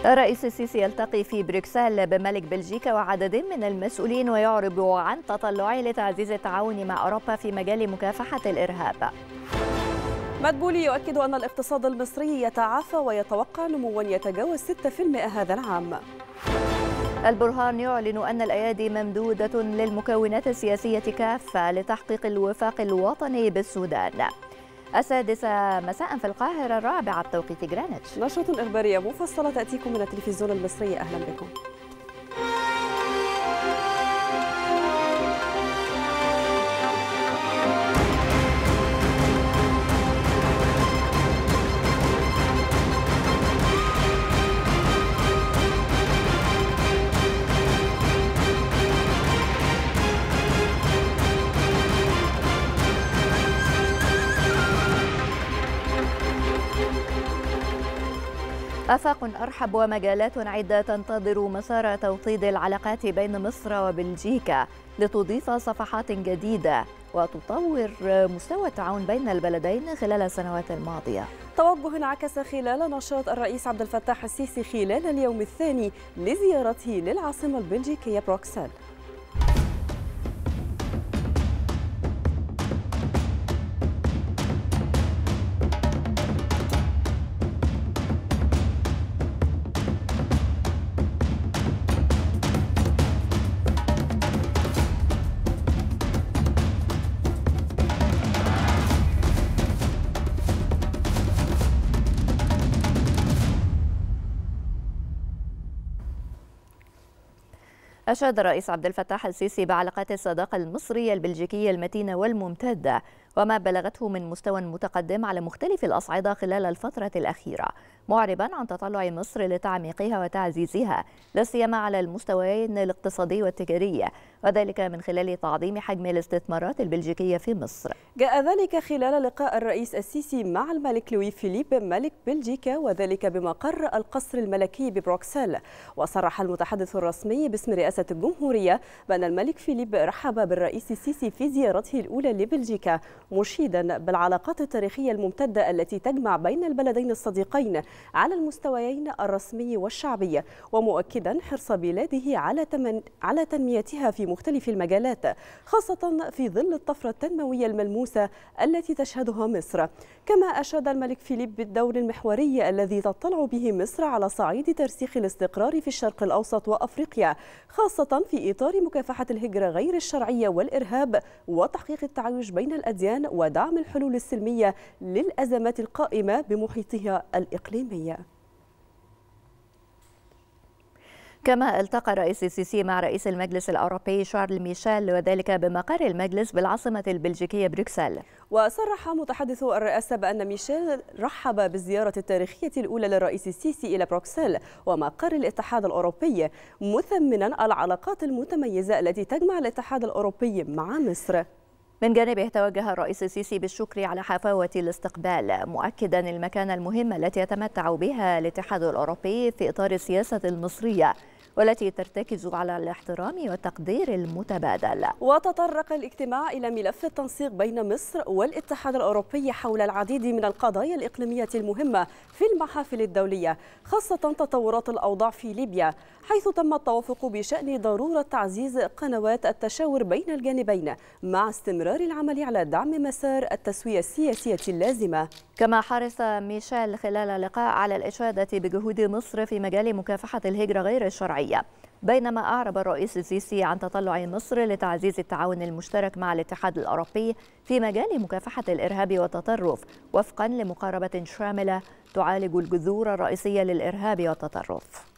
الرئيس السيسي يلتقي في بروكسل بملك بلجيكا وعدد من المسؤولين ويعرب عن تطلعه لتعزيز التعاون مع أوروبا في مجال مكافحة الإرهاب. مدبولي يؤكد أن الاقتصاد المصري يتعافى ويتوقع نموا يتجاوز 6% هذا العام. البرهان يعلن أن الأيادي ممدودة للمكونات السياسية كافة لتحقيق الوفاق الوطني بالسودان. 6 مساء في القاهرة، 4 بتوقيت جرينتش. نشرة إخبارية مفصلة تأتيكم من التلفزيون المصري، أهلا بكم. آفاق أرحب ومجالات عدة تنتظر مسار توطيد العلاقات بين مصر وبلجيكا لتضيف صفحات جديدة وتطور مستوى التعاون بين البلدين خلال السنوات الماضية. توجه انعكس خلال نشاط الرئيس عبد الفتاح السيسي خلال اليوم الثاني لزيارته للعاصمة البلجيكية بروكسل. أشاد الرئيس عبد الفتاح السيسي بعلاقات الصداقة المصرية البلجيكية المتينة والممتدة وما بلغته من مستوى متقدم على مختلف الأصعدة خلال الفترة الأخيرة، معربا عن تطلع مصر لتعميقها وتعزيزها لا سيما على المستويين الاقتصادي والتجاري، وذلك من خلال تعظيم حجم الاستثمارات البلجيكية في مصر. جاء ذلك خلال لقاء الرئيس السيسي مع الملك لوي فيليب ملك بلجيكا، وذلك بمقر القصر الملكي ببروكسل. وصرح المتحدث الرسمي باسم رئاسة الجمهورية بأن الملك فيليب رحب بالرئيس السيسي في زيارته الأولى لبلجيكا، مشيدا بالعلاقات التاريخية الممتدة التي تجمع بين البلدين الصديقين على المستويين الرسمي والشعبي، ومؤكدا حرص بلاده على تنميتها في مختلف المجالات، خاصة في ظل الطفرة التنموية الملموسة التي تشهدها مصر. كما أشاد الملك فيليب بالدور المحوري الذي تطلع به مصر على صعيد ترسيخ الاستقرار في الشرق الأوسط وأفريقيا، خاصة في إطار مكافحة الهجرة غير الشرعية والإرهاب وتحقيق التعايش بين الأديان ودعم الحلول السلمية للأزمات القائمة بمحيطها الإقليمي. كما التقى الرئيس السيسي مع رئيس المجلس الأوروبي شارل ميشيل، وذلك بمقر المجلس بالعاصمة البلجيكية بروكسل. وصرح متحدث الرئاسة بأن ميشيل رحب بالزيارة التاريخية الأولى للرئيس السيسي إلى بروكسل ومقر الاتحاد الأوروبي، مثمنا العلاقات المتميزة التي تجمع الاتحاد الأوروبي مع مصر. من جانبه توجه الرئيس السيسي بالشكر على حفاوة الاستقبال، مؤكدا المكانة المهمة التي يتمتع بها الاتحاد الأوروبي في إطار السياسة المصرية والتي ترتكز على الاحترام والتقدير المتبادل. وتطرق الاجتماع إلى ملف التنسيق بين مصر والاتحاد الأوروبي حول العديد من القضايا الإقليمية المهمة في المحافل الدولية، خاصة تطورات الأوضاع في ليبيا، حيث تم التوافق بشأن ضرورة تعزيز قنوات التشاور بين الجانبين مع استمرار العمل على دعم مسار التسوية السياسية اللازمة. كما حرص ميشيل خلال اللقاء على الإشادة بجهود مصر في مجال مكافحة الهجرة غير الشرعية، بينما أعرب الرئيس السيسي عن تطلع مصر لتعزيز التعاون المشترك مع الاتحاد الأوروبي في مجال مكافحة الإرهاب والتطرف وفقا لمقاربة شاملة تعالج الجذور الرئيسية للإرهاب والتطرف.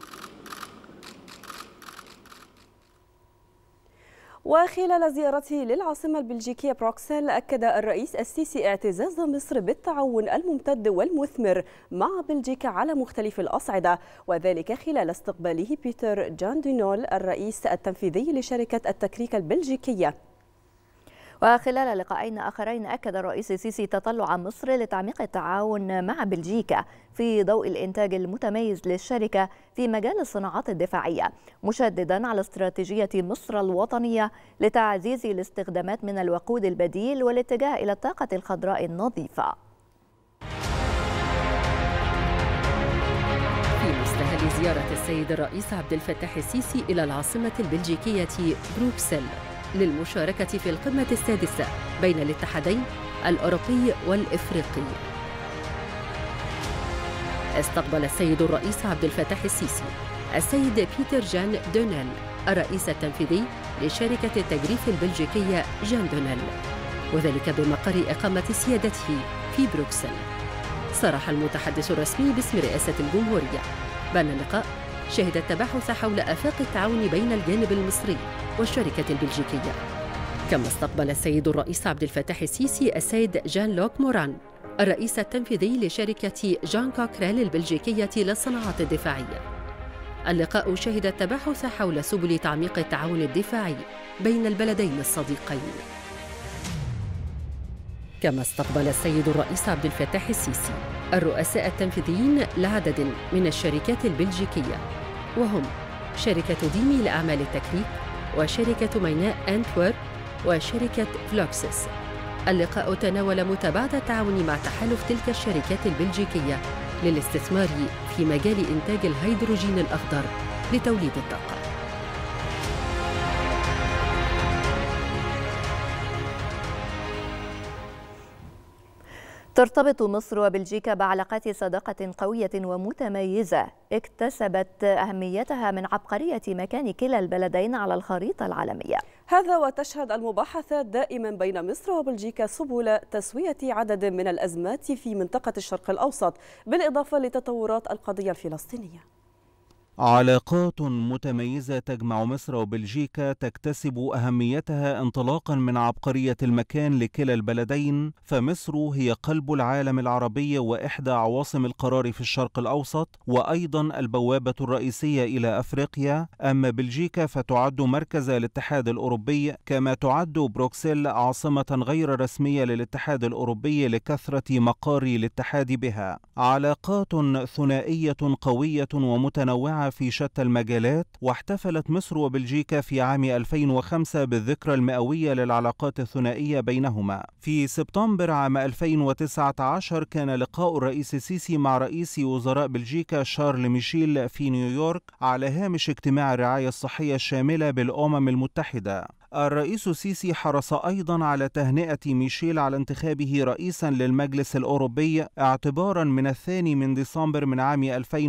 وخلال زيارته للعاصمة البلجيكية بروكسل، أكد الرئيس السيسي اعتزاز مصر بالتعاون الممتد والمثمر مع بلجيكا على مختلف الأصعدة، وذلك خلال استقباله بيتر جان دونول الرئيس التنفيذي لشركة التكريك البلجيكية. وخلال لقاءين آخرين أكد الرئيس السيسي تطلع مصر لتعميق التعاون مع بلجيكا في ضوء الإنتاج المتميز للشركة في مجال الصناعات الدفاعية، مشددا على استراتيجية مصر الوطنية لتعزيز الاستخدامات من الوقود البديل والاتجاه إلى الطاقة الخضراء النظيفة. في مستهل زيارة السيد الرئيس عبد الفتاح السيسي إلى العاصمة البلجيكية بروكسل للمشاركة في القمة السادسة بين الاتحادين الأوروبي والإفريقي. استقبل السيد الرئيس عبد الفتاح السيسي السيد بيتر جان دونيل الرئيس التنفيذي لشركة التجريف البلجيكية جان دونيل، وذلك بمقر إقامة سيادته في بروكسل. صرح المتحدث الرسمي باسم رئاسة الجمهورية بأن اللقاء شهد التباحث حول آفاق التعاون بين الجانب المصري والشركة البلجيكية. كما استقبل السيد الرئيس عبد الفتاح السيسي السيد جان لوك موران الرئيس التنفيذي لشركة جان كوكريل البلجيكية للصناعات الدفاعية. اللقاء شهد التباحث حول سبل تعميق التعاون الدفاعي بين البلدين الصديقين. كما استقبل السيد الرئيس عبد الفتاح السيسي الرؤساء التنفيذيين لعدد من الشركات البلجيكية، وهم شركة ديمي لأعمال التكريك، وشركة ميناء أنتورب، وشركة فلوكسس. اللقاء تناول متابعة التعاون مع تحالف تلك الشركات البلجيكية للاستثمار في مجال إنتاج الهيدروجين الأخضر لتوليد الطاقة. ترتبط مصر وبلجيكا بعلاقات صداقة قوية ومتميزة اكتسبت أهميتها من عبقرية مكان كلا البلدين على الخريطة العالمية. هذا وتشهد المباحثات دائما بين مصر وبلجيكا سبل تسوية عدد من الأزمات في منطقة الشرق الأوسط، بالإضافة لتطورات القضية الفلسطينية. علاقات متميزة تجمع مصر وبلجيكا تكتسب أهميتها انطلاقا من عبقرية المكان لكلا البلدين، فمصر هي قلب العالم العربي وإحدى عواصم القرار في الشرق الأوسط، وأيضا البوابة الرئيسية إلى أفريقيا. أما بلجيكا فتعد مركز الاتحاد الأوروبي، كما تعد بروكسل عاصمة غير رسمية للاتحاد الأوروبي لكثرة مقار الاتحاد بها. علاقات ثنائية قوية ومتنوعة في شتى المجالات، واحتفلت مصر وبلجيكا في عام 2005 بالذكرى المئوية للعلاقات الثنائية بينهما. في سبتمبر عام 2019 كان لقاء الرئيس السيسي مع رئيس وزراء بلجيكا شارل ميشيل في نيويورك على هامش اجتماع الرعاية الصحية الشاملة بالأمم المتحدة. الرئيس السيسي حرص أيضا على تهنئة ميشيل على انتخابه رئيسا للمجلس الأوروبي اعتبارا من 2 ديسمبر من عام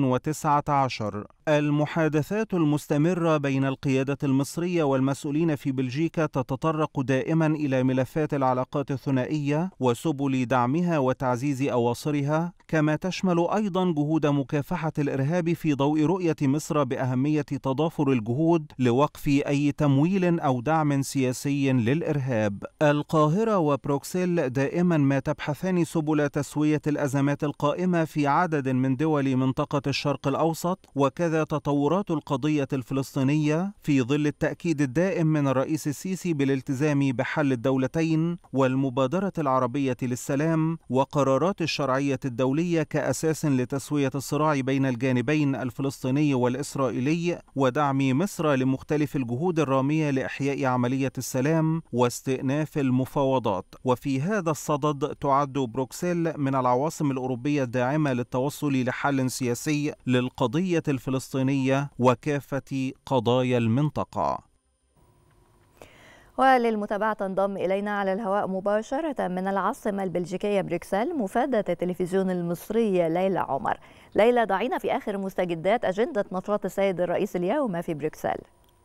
2019. المحادثات المستمرة بين القيادة المصرية والمسؤولين في بلجيكا تتطرق دائما إلى ملفات العلاقات الثنائية وسبل دعمها وتعزيز أواصرها، كما تشمل أيضا جهود مكافحة الإرهاب في ضوء رؤية مصر بأهمية تضافر الجهود لوقف أي تمويل أو دعم سياسي للإرهاب. القاهرة وبروكسل دائما ما تبحثان سبل تسوية الأزمات القائمة في عدد من دول منطقة الشرق الأوسط، وكذا تطورات القضية الفلسطينية في ظل التأكيد الدائم من الرئيس السيسي بالالتزام بحل الدولتين والمبادرة العربية للسلام وقرارات الشرعية الدولية كأساس لتسوية الصراع بين الجانبين الفلسطيني والإسرائيلي، ودعم مصر لمختلف الجهود الرامية لإحياء عملية السلام واستئناف المفاوضات. وفي هذا الصدد تعد بروكسل من العواصم الأوروبية الداعمة للتوصل لحل سياسي للقضية الفلسطينية وكافة قضايا المنطقة. وللمتابعة تنضم إلينا على الهواء مباشرة من العاصمة البلجيكية بروكسل مفادة التلفزيون المصري ليلى عمر. ليلى، ضعينا في آخر مستجدات أجندة نشاط السيد الرئيس اليوم في بروكسل.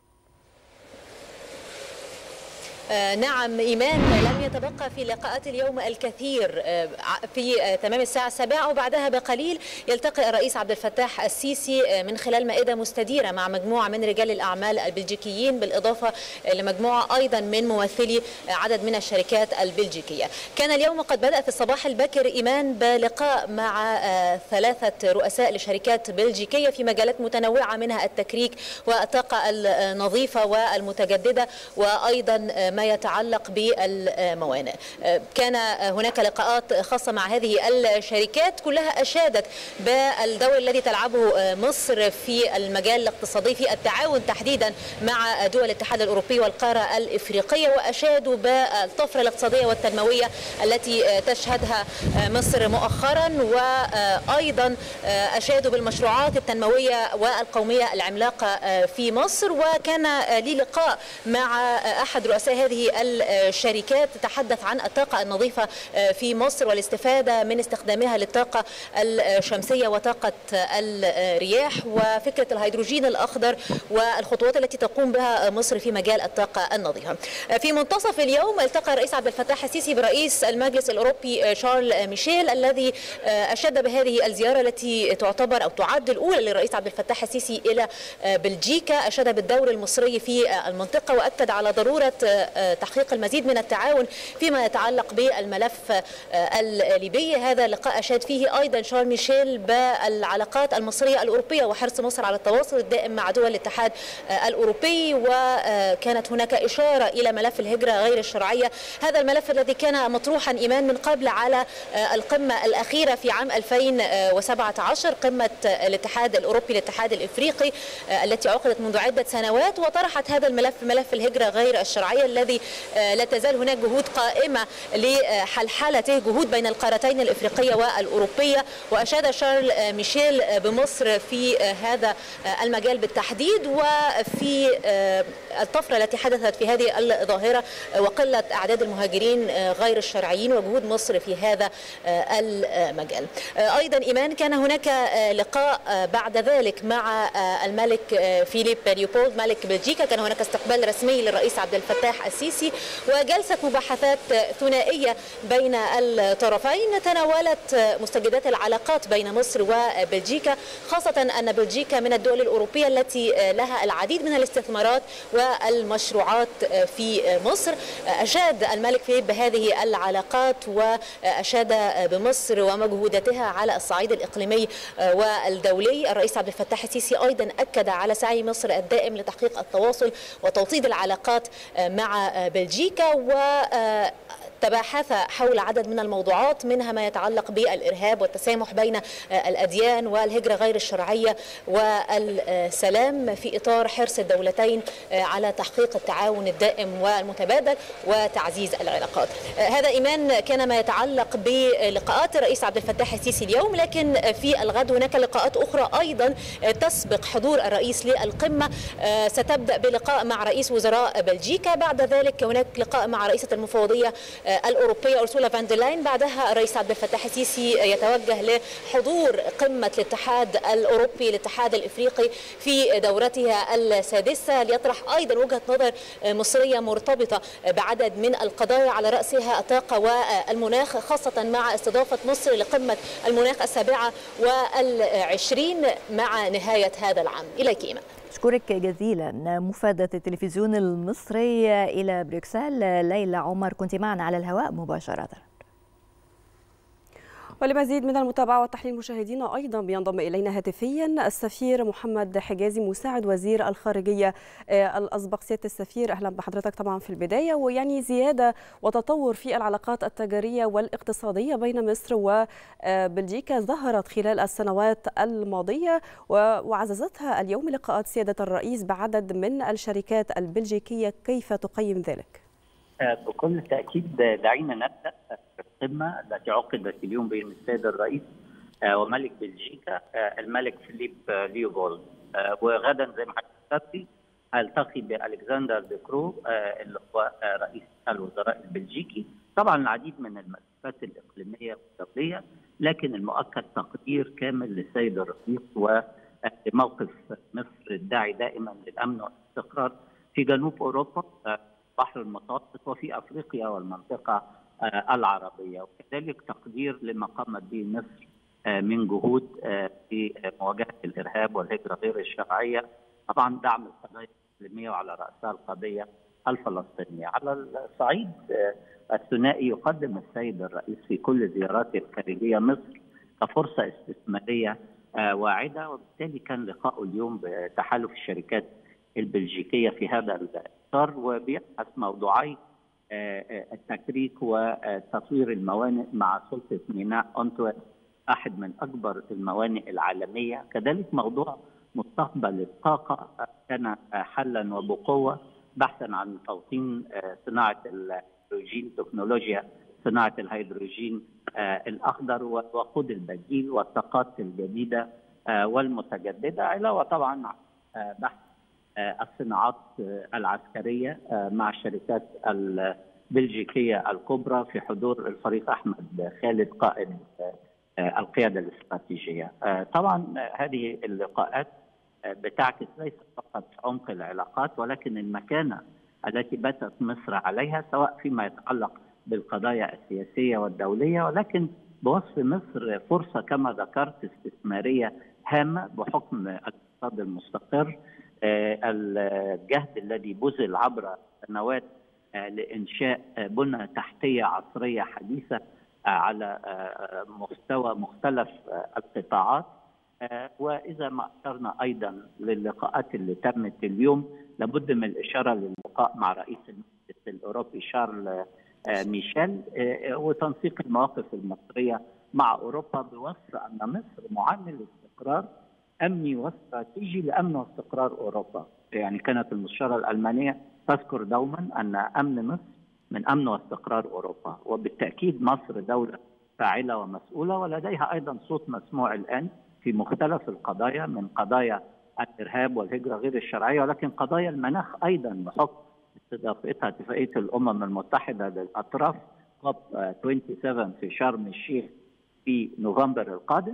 نعم إيمان، لم يتبقى في لقاءات اليوم الكثير. في تمام الساعة 7 وبعدها بقليل يلتقي الرئيس عبد الفتاح السيسي من خلال مائدة مستديرة مع مجموعة من رجال الأعمال البلجيكيين، بالإضافة لمجموعة أيضا من ممثلي عدد من الشركات البلجيكية. كان اليوم قد بدأ في الصباح الباكر إيمان بلقاء مع 3 رؤساء لشركات بلجيكية في مجالات متنوعة، منها التكريك والطاقة النظيفة والمتجددة، وأيضا ما يتعلق بالموانئ. كان هناك لقاءات خاصة مع هذه الشركات كلها أشادت بالدور الذي تلعبه مصر في المجال الاقتصادي في التعاون تحديدا مع دول الاتحاد الأوروبي والقارة الإفريقية، وأشادوا بالطفرة الاقتصادية والتنموية التي تشهدها مصر مؤخرا، وأيضا أشادوا بالمشروعات التنموية والقومية العملاقة في مصر. وكان لي لقاء مع أحد رؤساء هذه الشركات تحدث عن الطاقة النظيفة في مصر والاستفادة من استخدامها للطاقة الشمسية وطاقة الرياح وفكرة الهيدروجين الأخضر والخطوات التي تقوم بها مصر في مجال الطاقة النظيفة. في منتصف اليوم التقى الرئيس عبد الفتاح السيسي برئيس المجلس الأوروبي شارل ميشيل، الذي أشاد بهذه الزيارة التي تعتبر أو تعد الأولى للرئيس عبد الفتاح السيسي إلى بلجيكا. أشاد بالدور المصري في المنطقة وأكد على ضرورة تحقيق المزيد من التعاون فيما يتعلق بالملف الليبي. هذا اللقاء أشاد فيه أيضا شارل ميشيل بالعلاقات المصرية الأوروبية وحرص مصر على التواصل الدائم مع دول الاتحاد الأوروبي، وكانت هناك إشارة إلى ملف الهجرة غير الشرعية، هذا الملف الذي كان مطروحا إيمان من قبل على القمة الأخيرة في عام 2017، قمة الاتحاد الأوروبي الاتحاد الإفريقي التي عقدت منذ عدة سنوات، وطرحت هذا الملف ملف الهجرة غير الشرعية الذي لا تزال هناك جهود قائمة لحلحلته، جهود بين القارتين الإفريقية والأوروبية. وأشاد شارل ميشيل بمصر في هذا المجال بالتحديد وفي الطفرة التي حدثت في هذه الظاهرة وقلة أعداد المهاجرين غير الشرعيين وجهود مصر في هذا المجال. أيضا إيمان كان هناك لقاء بعد ذلك مع الملك فيليب ليوبولد ملك بلجيكا، كان هناك استقبال رسمي للرئيس عبد الفتاح السيسي وجلسة مباحثات ثنائية بين الطرفين تناولت مستجدات العلاقات بين مصر وبلجيكا، خاصة أن بلجيكا من الدول الأوروبية التي لها العديد من الاستثمارات والمشروعات في مصر. أشاد الملك فيليب بهذه العلاقات وأشاد بمصر ومجهوداتها على الصعيد الإقليمي والدولي. الرئيس عبد الفتاح السيسي أيضا أكد على سعي مصر الدائم لتحقيق التواصل وتوطيد العلاقات مع بلجيكا، تباحث حول عدد من الموضوعات منها ما يتعلق بالإرهاب والتسامح بين الأديان والهجرة غير الشرعية والسلام في إطار حرص الدولتين على تحقيق التعاون الدائم والمتبادل وتعزيز العلاقات. هذا إيمان كان ما يتعلق بلقاءات الرئيس عبد الفتاح السيسي اليوم، لكن في الغد هناك لقاءات أخرى أيضا تسبق حضور الرئيس للقمة. ستبدأ بلقاء مع رئيس وزراء بلجيكا، بعد ذلك هناك لقاء مع رئيسة المفوضية الأوروبية أورسولا فان دير لاين، بعدها الرئيس عبد الفتاح السيسي يتوجه لحضور قمة الاتحاد الأوروبي الاتحاد الإفريقي في دورتها السادسة ليطرح أيضا وجهة نظر مصرية مرتبطة بعدد من القضايا على رأسها الطاقة والمناخ، خاصة مع استضافة مصر لقمة المناخ 27 مع نهاية هذا العام. إليك إيمان. أشكرك جزيلا. مفادة التلفزيون المصري إلى بروكسل ليلى عمر، كنت معنا على الهواء مباشرة. ولمزيد من المتابعة والتحليل مشاهدينا أيضا بينضم إلينا هاتفيا السفير محمد حجازي مساعد وزير الخارجية الأسبق. سيادة السفير أهلا بحضرتك طبعا في البداية، ويعني زيادة وتطور في العلاقات التجارية والاقتصادية بين مصر وبلجيكا ظهرت خلال السنوات الماضية وعززتها اليوم لقاءات سيادة الرئيس بعدد من الشركات البلجيكية، كيف تقيم ذلك؟ بكل تأكيد دعينا نبدأ القمة التي عقدت اليوم بين السيد الرئيس وملك بلجيكا الملك فيليب ليوبولد، وغدا زي ما حضرتك هلتقي بألكسندر ديكرو اللي هو رئيس الوزراء البلجيكي. طبعا العديد من الملفات الإقليمية والدولية، لكن المؤكد تقدير كامل للسيد الرئيس وموقف مصر الداعي دائما للأمن والاستقرار في جنوب أوروبا البحر المتوسط وفي أفريقيا والمنطقة العربية، وكذلك تقدير لما قامت به مصر من جهود في مواجهة الإرهاب والهجرة غير الشرعية، طبعا دعم القضايا الإقليمية وعلى رأسها القضية الفلسطينية. على الصعيد الثنائي يقدم السيد الرئيس في كل زياراته الخارجية مصر كفرصة استثمارية واعدة، وبالتالي كان لقاءه اليوم بتحالف الشركات البلجيكية في هذا الإطار، وبيبحث موضوعي التكريك وتطوير الموانئ مع سلطة ميناء أنتورب، أحد من أكبر الموانئ العالمية. كذلك موضوع مستقبل الطاقة كان حلا وبقوة، بحثا عن توطين صناعة الهيدروجين، تكنولوجيا صناعة الهيدروجين الأخضر ووقود البديل والطاقات الجديدة والمتجددة، علاوة طبعا بحث الصناعات العسكرية مع الشركات البلجيكية الكبرى في حضور الفريق أحمد خالد قائد القيادة الاستراتيجية. طبعا هذه اللقاءات بتعكس ليس فقط عمق العلاقات ولكن المكانة التي باتت مصر عليها، سواء فيما يتعلق بالقضايا السياسية والدولية، ولكن بوصف مصر فرصة كما ذكرت استثمارية هامة بحكم الاقتصاد المستقر، الجهد الذي بذل عبر سنوات لإنشاء بنى تحتية عصرية حديثة على مستوى مختلف القطاعات. وإذا ما أشرنا أيضا للقاءات اللي تمت اليوم، لابد من الإشارة للقاء مع رئيس المجلس الأوروبي شارل ميشيل وتنسيق المواقف المصرية مع أوروبا بوصف أن مصر معامل استقرار أمني واستراتيجي لأمن واستقرار أوروبا. يعني كانت المستشارة الألمانية تذكر دوما أن أمن مصر من أمن واستقرار أوروبا، وبالتأكيد مصر دولة فاعلة ومسؤولة ولديها أيضا صوت مسموع الآن في مختلف القضايا، من قضايا الإرهاب والهجرة غير الشرعية، ولكن قضايا المناخ أيضا بحكم استضافتها اتفاقية الأمم المتحدة للأطراف COP 27 في شرم الشيخ في نوفمبر القادم.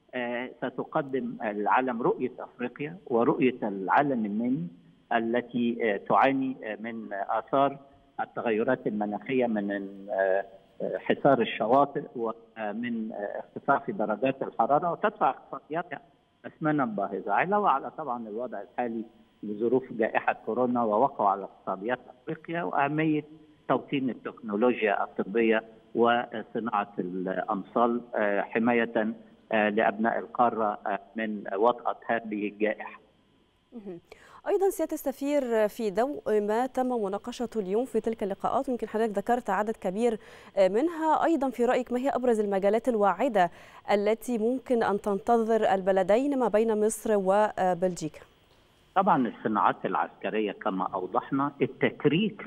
ستقدم العالم رؤية أفريقيا ورؤية العالم النامي التي تعاني من آثار التغيرات المناخية، من حصار الشواطئ ومن ارتفاع في درجات الحرارة، وتدفع اقتصادياتها أثمانا باهظة، علاوة على طبعا الوضع الحالي لظروف جائحة كورونا ووقعوا على اقتصاديات أفريقيا، وأهمية توطين التكنولوجيا الطبية وصناعة الأمصال حماية لأبناء القارة من وطأة هذه الجائحة. أيضا سيادة السفير، في ضوء ما تم مناقشته اليوم في تلك اللقاءات، يمكن حضرتك ذكرت عدد كبير منها، أيضا في رأيك ما هي أبرز المجالات الواعدة التي ممكن أن تنتظر البلدين ما بين مصر وبلجيكا؟ طبعا الصناعات العسكرية كما أوضحنا، التكريك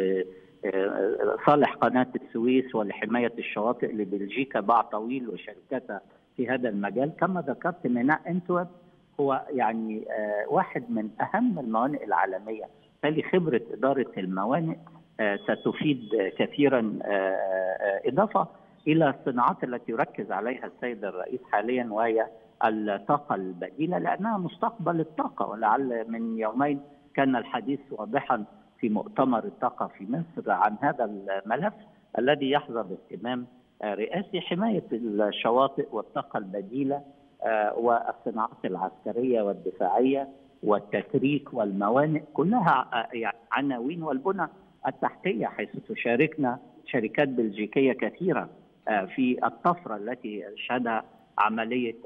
لصالح قناة السويس ولحماية الشواطئ لبلجيكا باع طويل وشركاتها في هذا المجال. كما ذكرت ميناء أنتورب هو يعني واحد من أهم الموانئ العالمية، بالتالي خبرة إدارة الموانئ ستفيد كثيرا، إضافة إلى الصناعات التي يركز عليها السيد الرئيس حاليا وهي الطاقة البديلة، لأنها مستقبل الطاقة. ولعل من يومين كان الحديث واضحا في مؤتمر الطاقة في مصر عن هذا الملف الذي يحظى باهتمام رئاسي، حماية الشواطئ والطاقة البديلة والصناعات العسكرية والدفاعية والتكريك والموانئ، كلها يعني عناوين، والبنى التحتية حيث تشاركنا شركات بلجيكية كثيرة في الطفرة التي شهدها عملية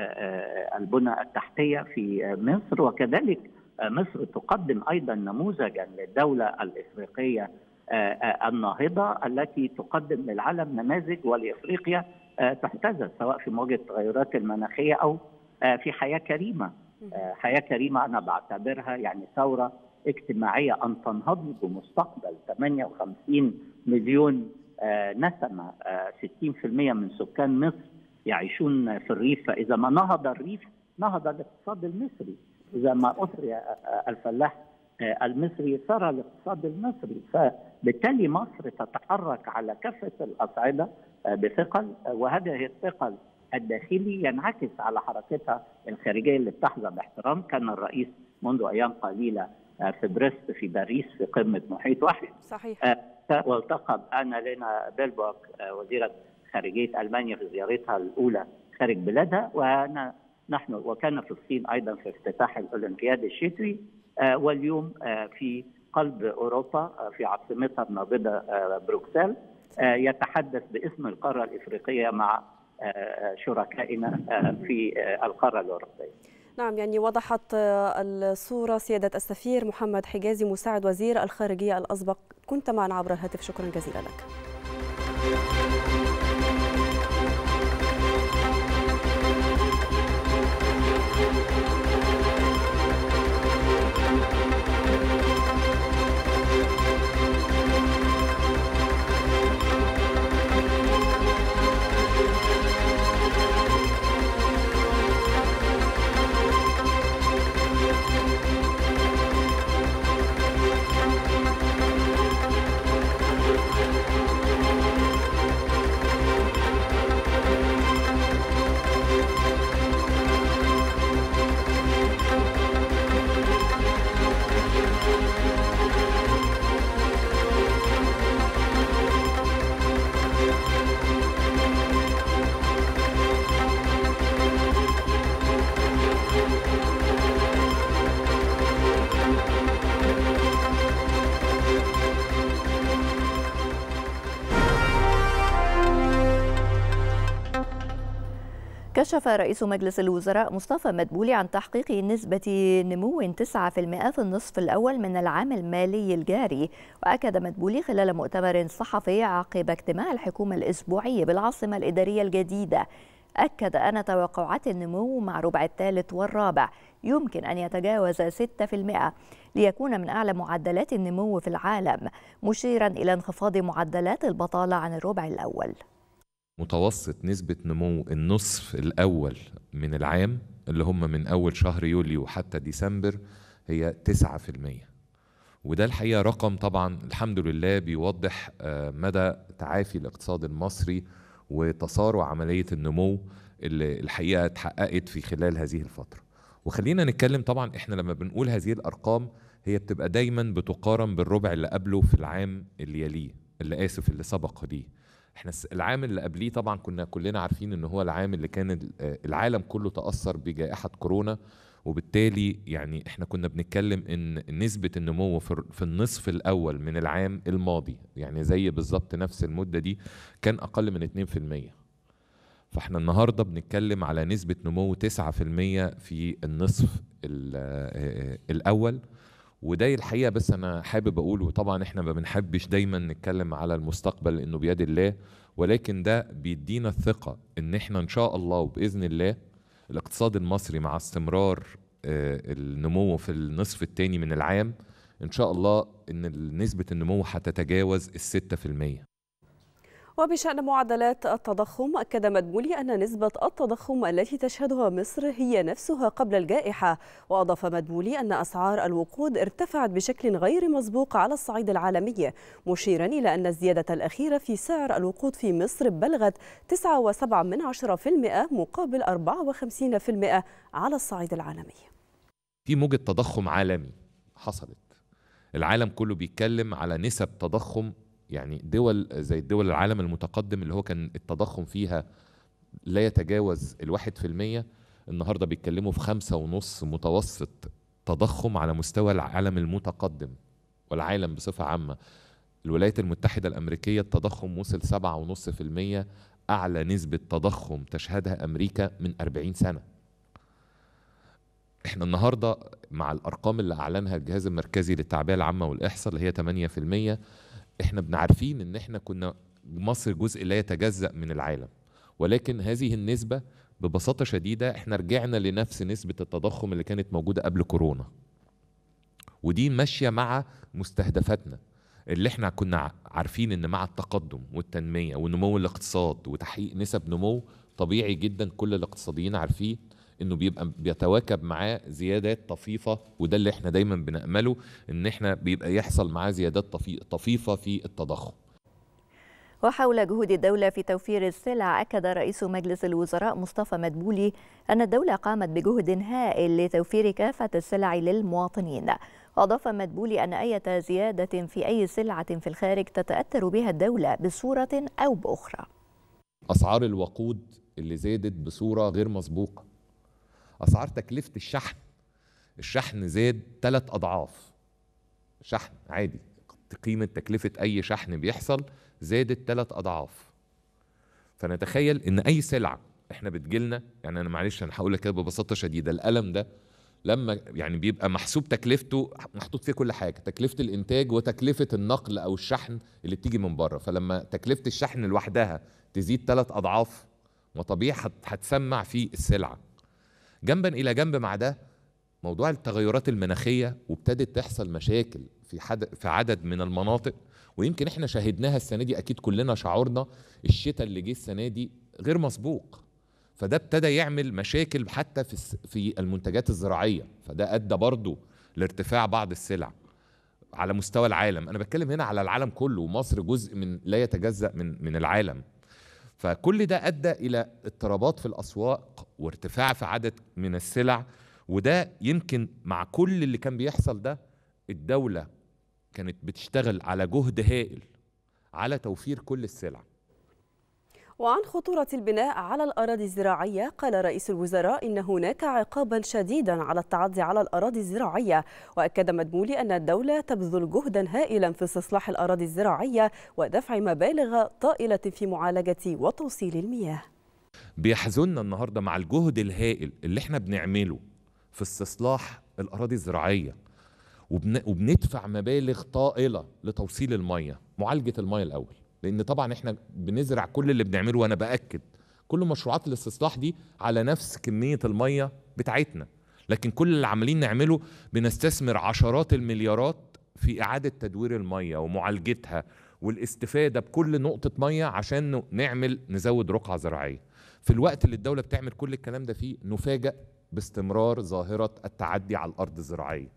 البنى التحتية في مصر. وكذلك مصر تقدم أيضا نموذجا للدولة الإفريقية الناهضة التي تقدم للعالم نماذج ولإفريقيا تحتذى، سواء في مواجهة التغيرات المناخية أو في حياة كريمة. حياة كريمة أنا بعتبرها يعني ثورة اجتماعية أن تنهض بمستقبل 58 مليون نسمة، 60% من سكان مصر يعيشون في الريف، فإذا ما نهض الريف نهض الاقتصاد المصري، إذا ما أثري الفلاح المصري سار الاقتصاد المصري. فبالتالي مصر تتحرك على كافة الأصعدة بثقل، وهذا الثقل الداخلي ينعكس على حركتها الخارجية اللي بتحظى باحترام. كان الرئيس منذ أيام قليلة في بريست في باريس في قمة محيط واحد، صحيح، والتقى لنا بيلبوك وزيرة خارجية ألمانيا في زيارتها الأولى خارج بلادها، ونحن وكان في الصين أيضا في افتتاح الأولمبياد الشتوي، واليوم في قلب أوروبا في عاصمتها النابضة بروكسل، يتحدث باسم القارة الإفريقية مع شركائنا في القارة الأوروبية. نعم، يعني وضحت الصورة سيادة السفير محمد حجازي مساعد وزير الخارجية الأسبق، كنت معنا عبر الهاتف، شكرا جزيلا لك. كشف رئيس مجلس الوزراء مصطفى مدبولي عن تحقيق نسبة نمو 9% في النصف الأول من العام المالي الجاري. وأكد مدبولي خلال مؤتمر صحفي عقب اجتماع الحكومة الأسبوعي بالعاصمة الإدارية الجديدة، أكد أن توقعات النمو مع ربع الثالث والرابع يمكن أن يتجاوز 6% ليكون من أعلى معدلات النمو في العالم، مشيرا إلى انخفاض معدلات البطالة عن الربع الأول. متوسط نسبة نمو النصف الأول من العام اللي هم من أول شهر يوليو حتى ديسمبر هي 9%، وده الحقيقة رقم طبعا الحمد لله بيوضح مدى تعافي الاقتصاد المصري وتسارع عملية النمو اللي الحقيقة اتحققت في خلال هذه الفترة. وخلينا نتكلم، طبعا احنا لما بنقول هذه الأرقام هي بتبقى دايما بتقارن بالربع اللي قبله في العام اللي يليه، اللي سبق ليه. احنا العام اللي قبليه طبعا كنا كلنا عارفين ان هو العام اللي كان العالم كله تأثر بجائحة كورونا، وبالتالي يعني احنا كنا بنتكلم ان نسبة النمو في النصف الاول من العام الماضي، يعني زي بالظبط نفس المدة دي، كان اقل من 2%. فاحنا النهاردة بنتكلم على نسبة نمو 9% في النصف الاول، وده الحقيقة بس أنا حابب أقول، وطبعا إحنا ما بنحبش دايما نتكلم على المستقبل لأنه بيد الله، ولكن ده بيدينا الثقة إن إحنا إن شاء الله وبإذن الله الاقتصاد المصري مع استمرار النمو في النصف الثاني من العام إن شاء الله إن نسبة النمو هتتجاوز 6%. وبشأن معدلات التضخم، أكد مدبولي أن نسبة التضخم التي تشهدها مصر هي نفسها قبل الجائحة. وأضاف مدبولي أن أسعار الوقود ارتفعت بشكل غير مسبوق على الصعيد العالمي، مشيرا إلى أن الزيادة الأخيرة في سعر الوقود في مصر بلغت 9.7% مقابل 54% على الصعيد العالمي. في موجة تضخم عالمي حصلت، العالم كله بيتكلم على نسب تضخم، يعني دول زي الدول العالم المتقدم اللي هو كان التضخم فيها لا يتجاوز 1%، النهاردة بيتكلموا في 5.5 متوسط تضخم على مستوى العالم المتقدم والعالم بصفة عامة. الولايات المتحدة الأمريكية التضخم وصل 7.5%، أعلى نسبة تضخم تشهدها أمريكا من 40 سنة. احنا النهاردة مع الأرقام اللي أعلنها الجهاز المركزي للتعبئة العامة والإحصاء اللي هي 8%، احنا بنعرفين ان احنا كنا مصر جزء لا يتجزأ من العالم، ولكن هذه النسبة ببساطة شديدة احنا رجعنا لنفس نسبة التضخم اللي كانت موجودة قبل كورونا، ودي ماشية مع مستهدفاتنا اللي احنا كنا عارفين ان مع التقدم والتنمية ونمو الاقتصاد وتحقيق نسب نمو طبيعي جدا كل الاقتصاديين عارفين انه بيتواكب معاه زيادات طفيفة، وده اللي احنا دايما بنأمله ان احنا بيبقى يحصل معاه زيادات طفيفة في التضخم. وحول جهود الدولة في توفير السلع، أكد رئيس مجلس الوزراء مصطفى مدبولي أن الدولة قامت بجهد هائل لتوفير كافة السلع للمواطنين. وأضاف مدبولي أن أي زيادة في أي سلعة في الخارج تتأثر بها الدولة بصورة أو بأخرى. أسعار الوقود اللي زادت بصورة غير مسبوقة، أسعار تكلفة الشحن زاد 3 أضعاف، شحن عادي قيمة تكلفة أي شحن بيحصل زادت 3 أضعاف. فنتخيل إن أي سلعة احنا بتجيلنا، يعني انا معلش انا هقول لك كده ببساطه شديده، القلم ده لما يعني بيبقى محسوب تكلفته، محطوط فيه كل حاجه، تكلفه الانتاج وتكلفه النقل او الشحن اللي بتيجي من بره، فلما تكلفه الشحن لوحدها تزيد 3 اضعاف، ما طبيعي هتسمع في السلعه. جنبا الى جنب مع ده موضوع التغيرات المناخيه، وابتدت تحصل مشاكل في عدد من المناطق، ويمكن احنا شاهدناها السنه دي، اكيد كلنا شعورنا الشتاء اللي جه السنه دي غير مسبوق، فده ابتدى يعمل مشاكل حتى في المنتجات الزراعيه، فده ادى برضو لارتفاع بعض السلع على مستوى العالم. انا بتكلم هنا على العالم كله، ومصر جزء من لا يتجزأ من العالم. فكل ده ادى الى اضطرابات في الاسواق وارتفاع في عدد من السلع، وده يمكن مع كل اللي كان بيحصل ده الدولة كانت بتشتغل على جهد هائل على توفير كل السلع. وعن خطورة البناء على الأراضي الزراعية، قال رئيس الوزراء إن هناك عقابا شديدا على التعدي على الأراضي الزراعية. وأكد مدبولي أن الدولة تبذل جهدا هائلا في استصلاح الأراضي الزراعية ودفع مبالغ طائلة في معالجة وتوصيل المياه. بيحزننا النهاردة مع الجهد الهائل اللي احنا بنعمله في استصلاح الأراضي الزراعية، وبندفع مبالغ طائلة لتوصيل المياه، معالجة المياه الأول، لأن طبعا احنا بنزرع كل اللي بنعمله، وأنا بأكد كل مشروعات الاستصلاح دي على نفس كمية المياه بتاعتنا، لكن كل اللي عمالين نعمله بنستثمر عشرات المليارات في إعادة تدوير المياه ومعالجتها والاستفادة بكل نقطة مياه عشان نزود رقعة زراعية. في الوقت اللي الدولة بتعمل كل الكلام ده فيه، نفاجأ باستمرار ظاهرة التعدي على الأرض الزراعية،